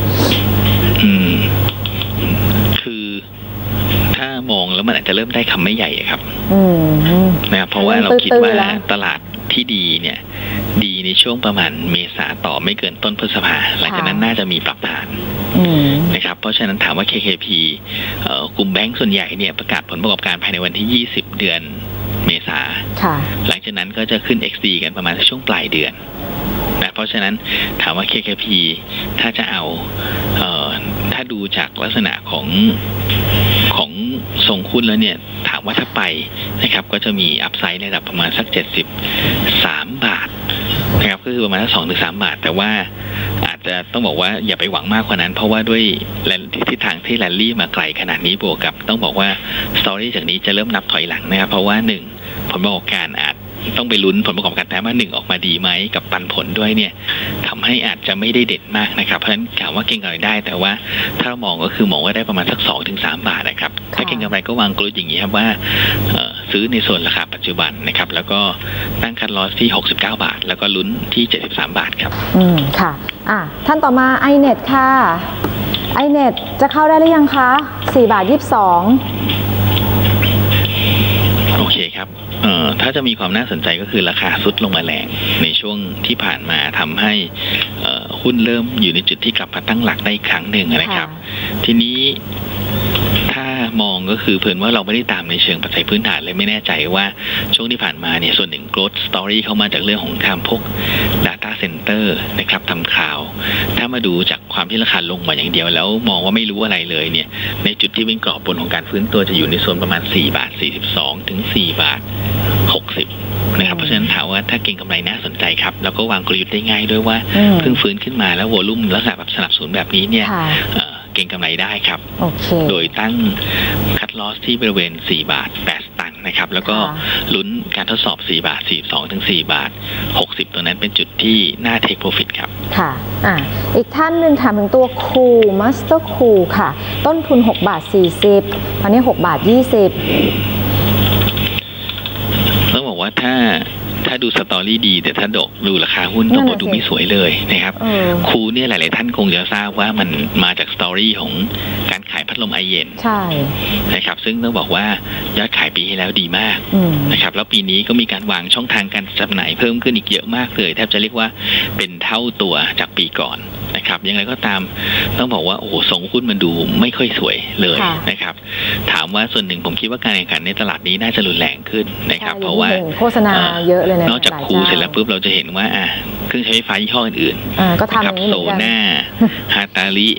คือถ้ามองแล้วมันอาจจะเริ่มได้คำไม่ใหญ่ครับนะครับเพราะว่าเราคิดว่าตลาดที่ดีเนี่ยดีในช่วงประมาณเมษาต่อไม่เกินต้นพฤษภาหลังจากนั้นน่าจะมีปรับฐานนะครับเพราะฉะนั้นถามว่า KKP กลุ่มแบงก์ส่วนใหญ่เนี่ยประกาศผลประกอบการภายในวันที่20 เดือนเมษาหลังจากนั้นก็จะขึ้น XD กันประมาณช่วงปลายเดือนนะเพราะฉะนั้นถามว่า KKP ถ้าจะเอาถ้าดูจากลักษณะของทรงหุ้นแล้วเนี่ยถามว่าถ้าไปนะครับก็จะมีอัพไซด์ในระดับประมาณสัก73 บาทนะครับก็คือประมาณสัก2-3 บาทแต่ว่าอาจจะต้องบอกว่าอย่าไปหวังมากกว่านั้นเพราะว่าด้วยทิศทางที่แรลลี่มาไกลขนาดนี้บวกกับต้องบอกว่าสตอรี่จากนี้จะเริ่มนับถอยหลังนะครับเพราะว่า1ผลประกอบการอาจต้องไปลุ้นผลประกอบการไตรมาส 1ออกมาดีไหมกับปันผลด้วยเนี่ยทำให้อาจจะไม่ได้เด่นมากนะครับเพราะฉะนั้นถามว่าเก็งกำไรได้แต่ว่าถ้ามองก็คือมองว่าได้ประมาณสัก 2-3 บาทนะครับถ้าเก็งกำไรก็วางกลยุทธ์อย่างนี้ครับว่าซื้อในโซนราคาปัจจุบันนะครับแล้วก็ตั้งคัทลอสที่69 บาทแล้วก็ลุ้นที่73 บาทครับค่ะท่านต่อมา iNet ค่ะ iNet จะเข้าได้หรือยังคะ4.22 โอเคครับถ้าจะมีความน่าสนใจก็คือราคาซุดลงมาแรงในช่วงที่ผ่านมาทำให้หุ้นเริ่มอยู่ในจุดที่กลับมาตั้งหลักได้อีกครั้งหนึ่งนะครับทีนี้ถ้ามองก็คือเพิ่นว่าเราไม่ได้ตามในเชิงปัจจัยพื้นฐานเลยไม่แน่ใจว่าช่วงที่ผ่านมาเนี่ยส่วนหนึ่ง growth story เข้ามาจากเรื่องของทำพวก data center นะครับทำข่าวถ้ามาดูจากความที่ราคาลงมาอย่างเดียวแล้วมองว่าไม่รู้อะไรเลยเนี่ยในจุดที่เป็นกรอบบนของการฟื้นตัวจะอยู่ในโซนประมาณ4 บาท 42 ถึง 4 บาท 60 นะครับเพราะฉะนั้นถามว่าถ้าเก็งกำไรน่าสนใจครับแล้วก็วางกลยุทธ์ได้ง่ายด้วยว่าเพิ่งฟื้นขึ้นมาแล้ววอลุ่มลักษณะแบบสนับสนุนแบบนี้เนี่ยเก็งกำไรได้ครับโดยตั้งคัทลอสที่บริเวณ4 บาท 8 สตางค์นะครับแล้วก็ลุ้นการทดสอบ4 บาท 42 ถึง 4 บาท 60 ตัวนั้นเป็นจุดที่น่าเทคโปรฟิตครับค่ะอีกท่านหนึ่งถามถึงตัวคูมาสเตอร์คูค่ะต้นทุน6 บาท 40ตอนนี้6 บาท 20 ต้องบอกว่าถ้าดูสตอรี่ดีแต่ถ้าดูราคาหุ้นต้องบอกดูไม่สวยเลยนะครับครูเนี่ยหลายๆท่านคงจะทราบว่ามันมาจากสตอรี่ของการขายพัดลมไอเย็นใช่นะครับซึ่งต้องบอกว่ายอดขายปีที่แล้วดีมากนะครับแล้วปีนี้ก็มีการวางช่องทางการจำหน่ายเพิ่มขึ้นอีกเยอะมากเลยแทบจะเรียกว่าเป็นเท่าตัวจากปีก่อนนะครับยังไงก็ตามต้องบอกว่าโอ้โหส่งหุ้นมันดูไม่ค่อยสวยเลยนะครับถามว่าส่วนหนึ่งผมคิดว่าการแข่งขันในตลาดนี้น่าจะรุนแรงขึ้นนะครับเพราะว่าโฆษณาเยอะเลยนะนอกจากคูเสร็จแล้วปุ๊บเราจะเห็นว่าเครื่องใช้ไฟฟ้ายี่ห้ออื่นๆก็ทำอย่างนี้เหมือนกันโซน่าฮาตาลิ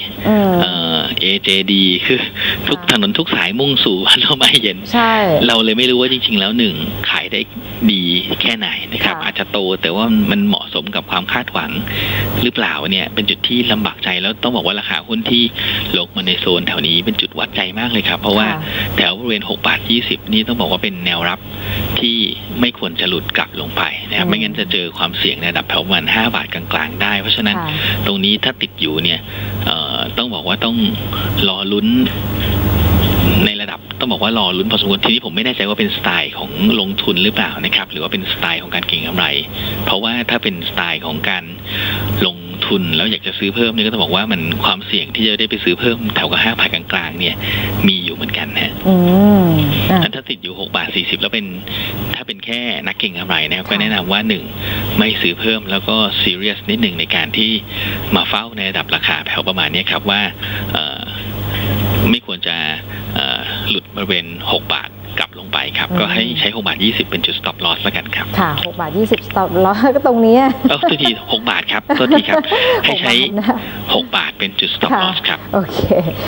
AJD คือทุกถนนทุกสายมุ่งสู่พัดลมไอเย็นเราเลยไม่รู้ว่าจริงๆแล้วหนึ่งขายได้ดีแค่ไหนนะครับอาจจะโตแต่ว่ามันเหมาะสมกับความคาดหวังหรือเปล่าเนี่ยเป็นจุดที่ลำบากใจแล้วต้องบอกว่าราคาหุ้นที่ลงมาในโซนแถวนี้เป็นจุดวัดใจมากเลยครับเพราะว่าแถวบริเวณ6 บาท 20นี่ต้องบอกว่าเป็นแนวรับที่ไม่ควรจะหลุดกลับลงไปนะครับไม่งั้นจะเจอความเสี่ยงในระดับแถวประมาณ5 บาทกลางๆได้เพราะฉะนั้นตรงนี้ถ้าติดอยู่เนี่ยต้องบอกว่าต้องรอลุ้นในระดับต้องบอกว่ารอลุ้นพอสมควรทีนี้ผมไม่แน่ใจว่าเป็นสไตล์ของลงทุนหรือเปล่านะครับหรือว่าเป็นสไตล์ของการเก็งกำไรเพราะว่าถ้าเป็นสไตล์ของการลงทุนแล้วอยากจะซื้อเพิ่มเนี่ยก็ต้องบอกว่ามันความเสี่ยงที่จะได้ไปซื้อเพิ่มแถวกับ5 บาทกลางๆเนี่ยมีอยู่เหมือนกันฮะถ้าติดอยู่6 บาท 40แล้วเป็นถ้าเป็นแค่นักเก็งกำไรนะครับก็แนะนำว่า1ไม่ซื้อเพิ่มแล้วก็ซีเรียสนิดหนึ่งในการที่มาเฝ้าในระดับราคาแถวประมาณนี้ครับว่าไม่ควรจะหลุดบริเวณ6 บาทกลับลงไปครับก็ให้ใช้6 บาท 20เป็นจุด stop loss แล้วกันครับค่ะ6 บาท 20 stop loss ก็ตรงนี้ตัวที6 บาทครับตัวทีครับให้ใช้6 บาทเป็นจุด stop loss ครับโอเค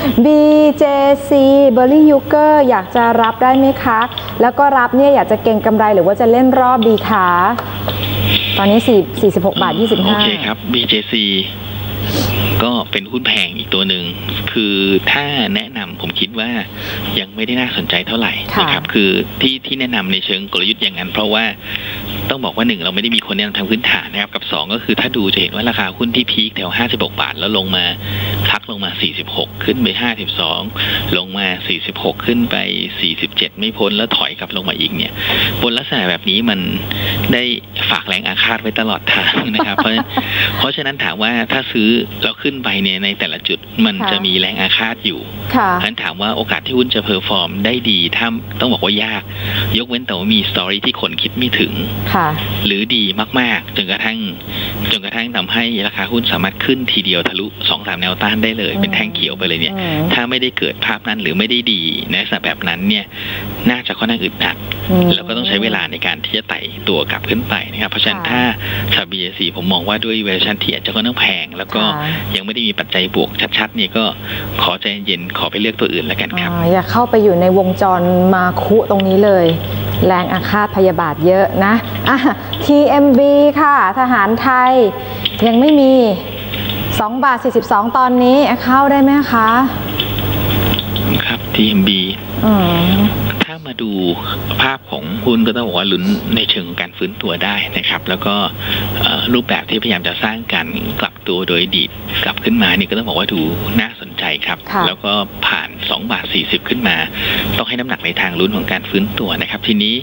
BJC Berry Yuger อยากจะรับได้ไหมคะแล้วก็รับเนี่ยอยากจะเก็งกำไรหรือว่าจะเล่นรอบดีคะตอนนี้46 บาท 25 โอเคครับ BJCก็เป็นหุ้นแพงอีกตัวหนึ่งคือถ้าแนะนำผมคิดว่ายังไม่ได้น่าสนใจเท่าไหร่นะครับคือที่แนะนำในเชิงกลยุทธ์อย่างนั้นเพราะว่าต้องบอกว่า1เราไม่ได้มีคนแนะนำทางพื้นฐานนะครับกับ2ก็คือถ้าดูจะเห็นว่าราคาหุ้นที่พีคแถว56 บาทแล้วลงมาพักลงมา46ขึ้นไป52ลงมา46ขึ้นไป47ไม่พ้นแล้วถอยกลับลงมาอีกเนี่ยบนลักษณะแบบนี้มันได้ฝากแรงอาฆาตไว้ตลอดทางนะครับเพราะฉะนั้นถามว่าถ้าซื้อแล้วขึ้นไปเนี่ยในแต่ละจุดมันจะมีแรงอาฆาตอยู่ฉะนั้นถามว่าโอกาสที่หุ้นจะเพอร์ฟอร์มได้ดีถ้าต้องบอกว่ายากยกเว้นแต่ว่ามีสตอรี่ที่คนคิดไม่ถึงหรือดีมากๆจนกระทั่งทำให้ราคาหุ้นสามารถขึ้นทีเดียวทะลุ 2-3 แนวต้านได้เลยเป็นแท่งเขียวไปเลยเนี่ยถ้าไม่ได้เกิดภาพนั้นหรือไม่ได้ดีในลักษณะแบบนั้นเนี่ยน่าจะค่อนข้างอึดอัดแล้วก็ต้องใช้เวลาในการที่จะไต่ตัวกลับขึ้นไปนะครับเพราะฉะนั้นถ้าBJC ผมมองว่าด้วย valuation ที่อาจจะค่อนข้างแพงแล้วก็ยังไม่ได้มีปัจจัยบวกชัดๆเนี่ยก็ขอใจเย็นขอไปเลือกตัวอื่นแล้วกันครับอย่าเข้าไปอยู่ในวงจรมาคุตรงนี้เลยแรงอาฆาตพยาบาทเยอะนะTMB ค่ะทหารไทยยังไม่มี2 บาท 42ตอนนี้เข้าได้ไหมคะครับ TMB ถ้ามาดูภาพของหุ้นก็ต้องบอกว่าลุ้นในเชิงของการฟื้นตัวได้นะครับแล้วก็รูปแบบที่พยายามจะสร้างการกลับตัวโดยดีดกลับขึ้นมานี่ก็ต้องบอกว่าดูน่าสนใจครับแล้วก็ผ่าน2 บาท 40ขึ้นมาต้องให้น้ำหนักในทางลุ้นของการฟื้นตัวนะครับทีนี้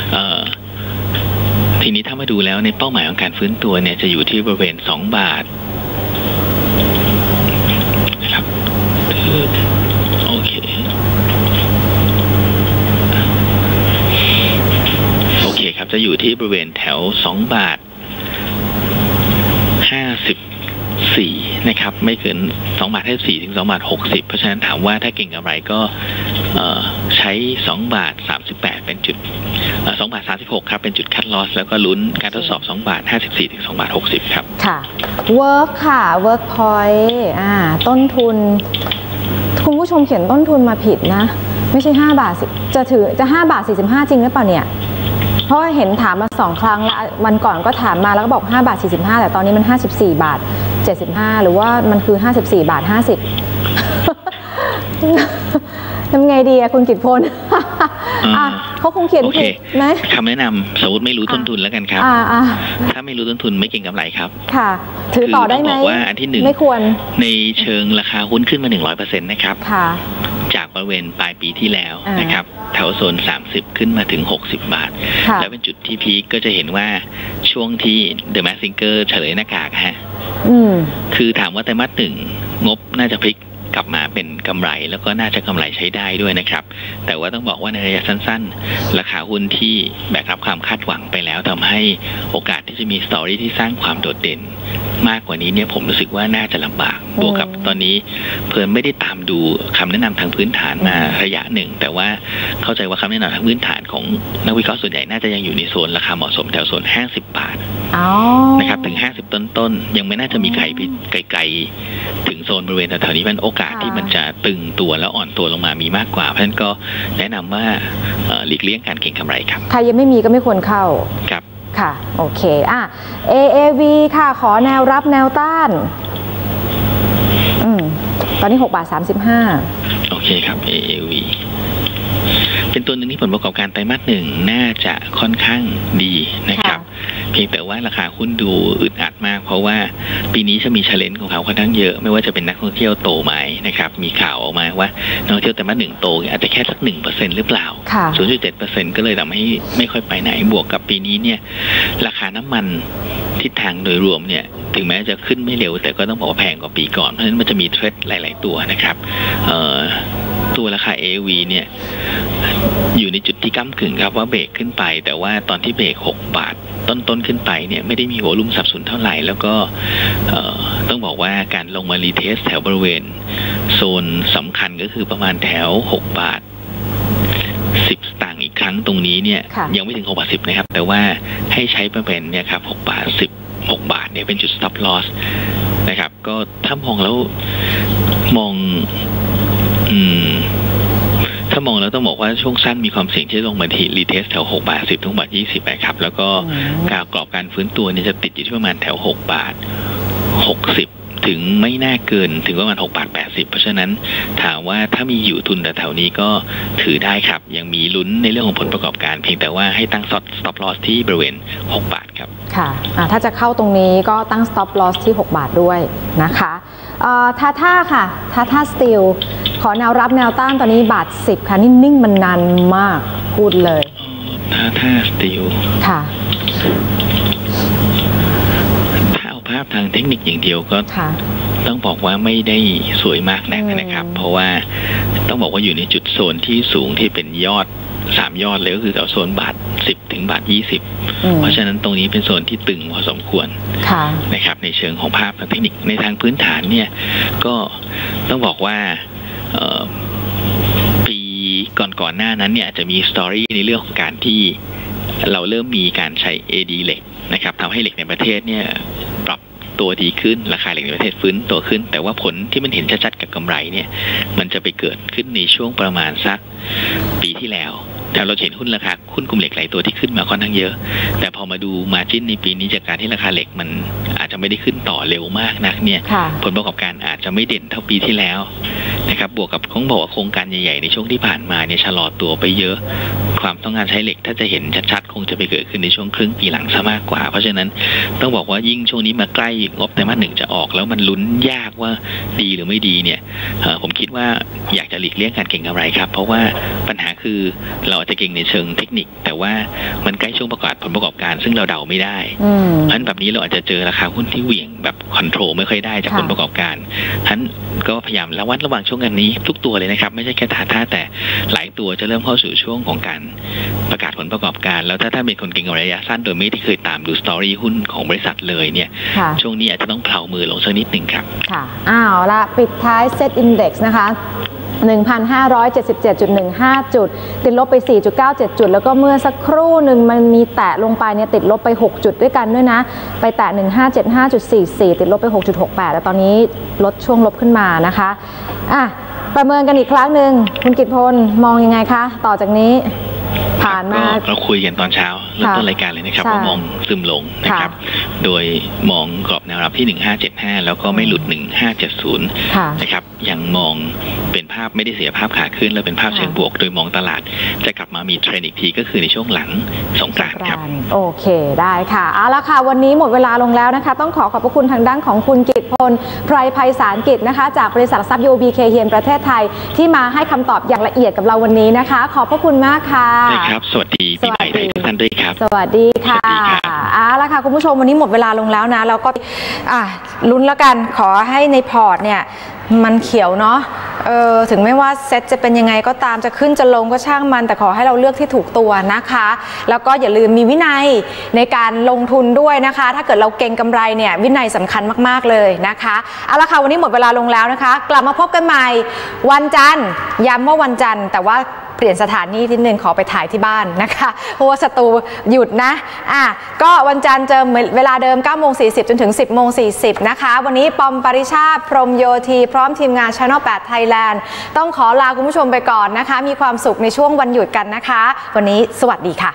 ถ้ามาดูแล้วในเป้าหมายของการฟื้นตัวเนี่ยจะอยู่ที่บริเวณ2 บาทนะครับโอเคครับจะอยู่ที่บริเวณแถว2 บาท 54 นะครับไม่เกิน2.54 ถึง2.60 เพราะฉะนั้นถามว่าถ้าเก่งกำไรก็ใช้2.38 เป็นจุด2.36 ครับเป็นจุดคัทลอสแล้วก็ลุ้นการทดสอบ2.54 ถึง2.60 ครับค่ะ work ค่ะ work point ต้นทุนคุณผู้ชมเขียนต้นทุนมาผิดนะไม่ใช่5 บาทจะ5 บาท 45 จริงหรือเปล่าเนี่ยเพราะเห็นถามมา2 ครั้งแล้ววันก่อนก็ถามมาแล้วก็บอก5 บาท 45แต่ตอนนี้มัน54 บาท 75หรือว่ามันคือ54 บาท 50ทำไงดีอะคุณกิตพลเขาคงเขียนผิดไหมคำแนะนำสมมติไม่รู้ต้นทุนแล้วกันครับถ้าไม่รู้ต้นทุนไม่เก่งกำไรครับค่ะถือต่อได้ไหมบอกว่าอันที่1 ไม่ควรในเชิงราคาหุ้นขึ้นมา 100% นะครับจากบริเวณปลายปีที่แล้วนะครับแถวโซน30ขึ้นมาถึง60 บาทแล้วเป็นจุดที่พีคก็จะเห็นว่าช่วงที่ The Mask Singer เฉลยหน้ากากฮะคือถามว่าไตรมาส 1งบน่าจะพลิกกลับมาเป็นกำไรแล้วก็น่าจะกำไรใช้ได้ด้วยนะครับแต่ว่าต้องบอกว่าในระยะสั้นๆราคาหุ้นที่แบกรับความคาดหวังไปแล้วทำให้โอกาสที่จะมีสตอรี่ที่สร้างความโดดเด่นมากกว่านี้เนี่ยผมรู้สึกว่าน่าจะลำบากบวกกับตอนนี้เพิ่นไม่ได้ตามดูคำแนะนำทางพื้นฐานมาระยะหนึ่งแต่ว่าเข้าใจว่าคำแนะนำทางพื้นฐานของนักวิเคราะห์ส่วนใหญ่น่าจะยังอยู่ในโซนราคาเหมาะสมแถวโซน50 บาทนะครับถึง50ต้นๆยังไม่น่าจะมีใครไปไกลๆถึงโซนบริเวณแถวๆนี้เป็นโอกาสที่มันจะตึงตัวแล้วอ่อนตัวลงมามีมากกว่าเพราะฉะนั้นก็แนะนำว่าหลีกเลี่ยงการเก็งกำไรครับใครยังไม่มีก็ไม่ควรเข้าครับค่ะโอเคAAV ค่ะขอแนวรับแนวต้านตอนนี้6.35 บาทโอเคครับ AAV เป็นตัวหนึ่งที่ผลประกอบการไตรมาส 1น่าจะค่อนข้างดีนะครับเพียงแต่ว่าราคาหุ้นดูอึดอัดมากเพราะว่าปีนี้จะมีเชลเลนจ์ของเขาค่อนข้างเยอะไม่ว่าจะเป็นนักท่องเที่ยวโตไหมนะครับมีข่าวออกมาว่านักท่องเที่ยวไตรมาส 1โตอาจจะแค่สัก 1% หรือเปล่า 0.7% ก็เลยทำให้ไม่ค่อยไปไหนบวกกับปีนี้เนี่ยราคาน้ำมันทิศทางโดยรวมเนี่ยถึงแม้จะขึ้นไม่เร็วแต่ก็ต้องบอกว่าแพงกว่าปีก่อนเพราะฉะนั้นมันจะมีเทรดหลายๆตัวนะครับตัวราคา AV เนี่ยอยู่ในจุดที่ก้ำกึ่งครับว่าเบรกขึ้นไปแต่ว่าตอนที่เบรก6 บาทต้นขึ้นไปเนี่ยไม่ได้มีวอลุ่มสับสนเท่าไหร่แล้วก็ต้องบอกว่าการลงมารีเทสแถวบริเวณโซนสำคัญก็คือประมาณแถว6 บาท 10 สตางค์อีกครั้งตรงนี้เนี่ยยังไม่ถึง6 บาท 10นะครับแต่ว่าให้ใช้เป็นเนี่ยครับ6 บาท 10 6 บาทเนี่ยเป็นจุด stop loss นะครับก็ถ้ามองแล้วถ้ามองแล้วต้องบอกว่าช่วงสั้นมีความเสี่ยงที่ลงมาที่รีเทสแถว6 บาท 10 ถึง6 บาท 20นะครับแล้วก็การกรอบการฟื้นตัวเนี่ยจะติดอยู่ที่ประมาณแถว6 บาท 60ถึงไม่น่าเกินถึงประมาณ6 บาท 80เพราะฉะนั้นถามว่าถ้ามีอยู่ทุนแถวนี้ก็ถือได้ครับยังมีลุ้นในเรื่องของผลประกอบการเพียงแต่ว่าให้ตั้ง stop loss ที่บริเวณ6 บาทครับค่ะถ้าจะเข้าตรงนี้ก็ตั้ง stop loss ที่6 บาทด้วยนะคะท่าค่ะท่าสตีลขอแนวรับแนวต้านตอนนี้1.10 บาทค่ะนิ่งมันนานมากพูดเลยท่าสตีลค่ะถ้าเอาภาพทางเทคนิคอย่างเดียวก็ต้องบอกว่าไม่ได้สวยมากนักนะครับเพราะว่าต้องบอกว่าอยู่ในจุดโซนที่สูงที่เป็นยอด3 ยอดเลยก็คือแถวโซน1.10 บาทถึง1.20 บาทเพราะฉะนั้นตรงนี้เป็นโซนที่ตึงพอสมควรนะครับในเชิงของภาพทางเทคนิคในทางพื้นฐานเนี่ยก็ต้องบอกว่าปีก่อนหน้านั้นเนี่ยจะมีสตอรี่ในเรื่องของการที่เราเริ่มมีการใช้ AD เหล็กนะครับทำให้เหล็กในประเทศเนี่ยปรับตัวดีขึ้นราคาเหล็กในประเทศฟื้นตัวขึ้นแต่ว่าผลที่มันเห็นชัดๆกับกำไรเนี่ยมันจะไปเกิดขึ้นในช่วงประมาณสักปีที่แล้วแต่เราเห็นหุ้นราคาหุ้นกลุ่มเหล็กหลายตัวที่ขึ้นมาค่อนข้างเยอะแต่พอมาดูมาร์จิ้นในปีนี้จากการที่ราคาเหล็กมันอาจจะไม่ได้ขึ้นต่อเร็วมากนักเนี่ยผลประกอบการอาจจะไม่เด่นเท่าปีที่แล้วนะครับบวกกับเขาบอกว่าโครงการใหญ่ๆในช่วงที่ผ่านมาเนี่ยชะลอตัวไปเยอะความต้องการใช้เหล็กถ้าจะเห็นชัดๆคงจะไปเกิดขึ้นในช่วงครึ่งปีหลังซะมากกว่าเพราะฉะนั้นต้องบอกว่ายิ่งช่วงนี้มาใกล้งบไตรมาส 1จะออกแล้วมันลุ้นยากว่าดีหรือไม่ดีเนี่ยผมคิดว่าอยากจะหลีกเลี่ยงการเก็งกำไรครับเพราะว่าปัญหาคือเราอาจจะเก็งในเชิงเทคนิคแต่ว่ามันใกล้ช่วงประกาศผลประกอบการซึ่งเราเดาไม่ได้เพราะฉะนั้นแบบนี้เราอาจจะเจอราคาหุ้นที่เหวี่ยงแบบคอนโทรลไม่ค่อยได้จากผลประกอบการฉะนั้นก็พยายามระวังช่วงช่วงนี้ทุกตัวเลยนะครับไม่ใช่แค่Tataแต่หลายตัวจะเริ่มเข้าสู่ช่วงของการประกาศผลประกอบการแล้วถ้าเป็นคนเก่งระยะสั้นโดยไม่ได้เคยตามดูสตอรี่หุ้นของบริษัทเลยเนี่ยช่วงนี้อาจจะต้องเพลามือลงสักนิดหนึ่งครับค่ะละปิดท้ายเซ็ตอินเด็กซ์นะคะ 1,577.15 จุดติดลบไป 4.97 จุดแล้วก็เมื่อสักครู่หนึ่งมันมีแตะลงไปเนี่ยติดลบไป6จุดด้วยกันด้วยนะไปแตะ 1,575.44 ติดลบไป 6.68 แล้วตอนนี้ลดช่วงลบขึ้นมานะคะประเมินกันอีกครั้งหนึ่งคุณกิตพลมองยังไงคะต่อจากนี้ผ่านมาเราคุยกันตอนเช้าเริ่มต้นรายการเลยนะครับว่ามองซึมลงนะครับโดยมองกรอบแนวรับที่1575แล้วก็ไม่หลุด1570นะครับยังมองเป็นภาพไม่ได้เสียภาพขาขึ้นแล้วเป็นภาพเชิงบวกโดยมองตลาดจะกลับมามีเทรนด์อีกทีก็คือในช่วงหลังสงกรานต์ครับโอเคได้ค่ะเอาละค่ะวันนี้หมดเวลาลงแล้วนะคะต้องขอบพระคุณทางด้านของคุณกิตพลไพรไพศาลกิจนะคะจากบริษัทหลักทรัพย์ UOB Kay Hian ประเทศไทยที่มาให้คำตอบอย่างละเอียดกับเราวันนี้นะคะขอบพระคุณมากค่ะครับสวัสดีปีใหม่ไทยทุกท่านด้วยครับสวัสดีค่ะเอาละค่ะคุณผู้ชมวันนี้หมดเวลาลงแล้วนะแล้วก็ลุ้นแล้วกันขอให้ในพอร์ตเนี่ยมันเขียวเนาะถึงไม่ว่าเซ็ตจะเป็นยังไงก็ตามจะขึ้นจะลงก็ช่างมันแต่ขอให้เราเลือกที่ถูกตัวนะคะแล้วก็อย่าลืมมีวินัยในการลงทุนด้วยนะคะถ้าเกิดเราเก็งกำไรเนี่ยวินัยสำคัญมากๆเลยนะคะเอาละค่ะวันนี้หมดเวลาลงแล้วนะคะกลับมาพบกันใหม่วันจันทร์ย้ำว่าวันจันทร์แต่ว่าเปลี่ยนสถานที่นิดนึงขอไปถ่ายที่บ้านนะคะเพราะว่าสตูหยุดนะก็วันจันทร์เจอเวลาเดิม 9:40 จนถึง 10:40 นะคะวันนี้ปอมปริชาติพรหมโยธีพร้อมทีมงาน Channel 8 Thailand ต้องขอลาคุณผู้ชมไปก่อนนะคะมีความสุขในช่วงวันหยุดกันนะคะวันนี้สวัสดีค่ะ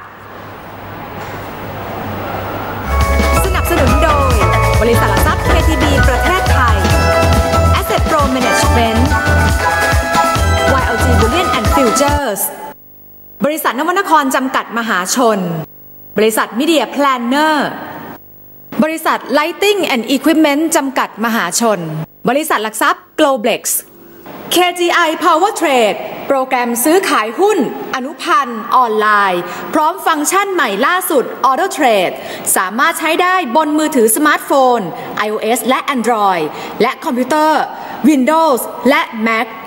สนับสนุนโดยบริษัทหลักทรัพย์ KTB ประเทศไทย Asset Pro Management YLG Bullion and Futures บริษัทนวนครจำกัดมหาชนบริษัท Media Planner บริษัท Lighting and Equipment จำกัดมหาชนบริษัทหลักทรัพย์ Globlex KGI Power Trade โปรแกรมซื้อขายหุ้นอนุพันธ์ออนไลน์พร้อมฟังก์ชันใหม่ล่าสุด Auto Trade สามารถใช้ได้บนมือถือสมาร์ทโฟน iOS และ Android และคอมพิวเตอร์ Windows และ Mac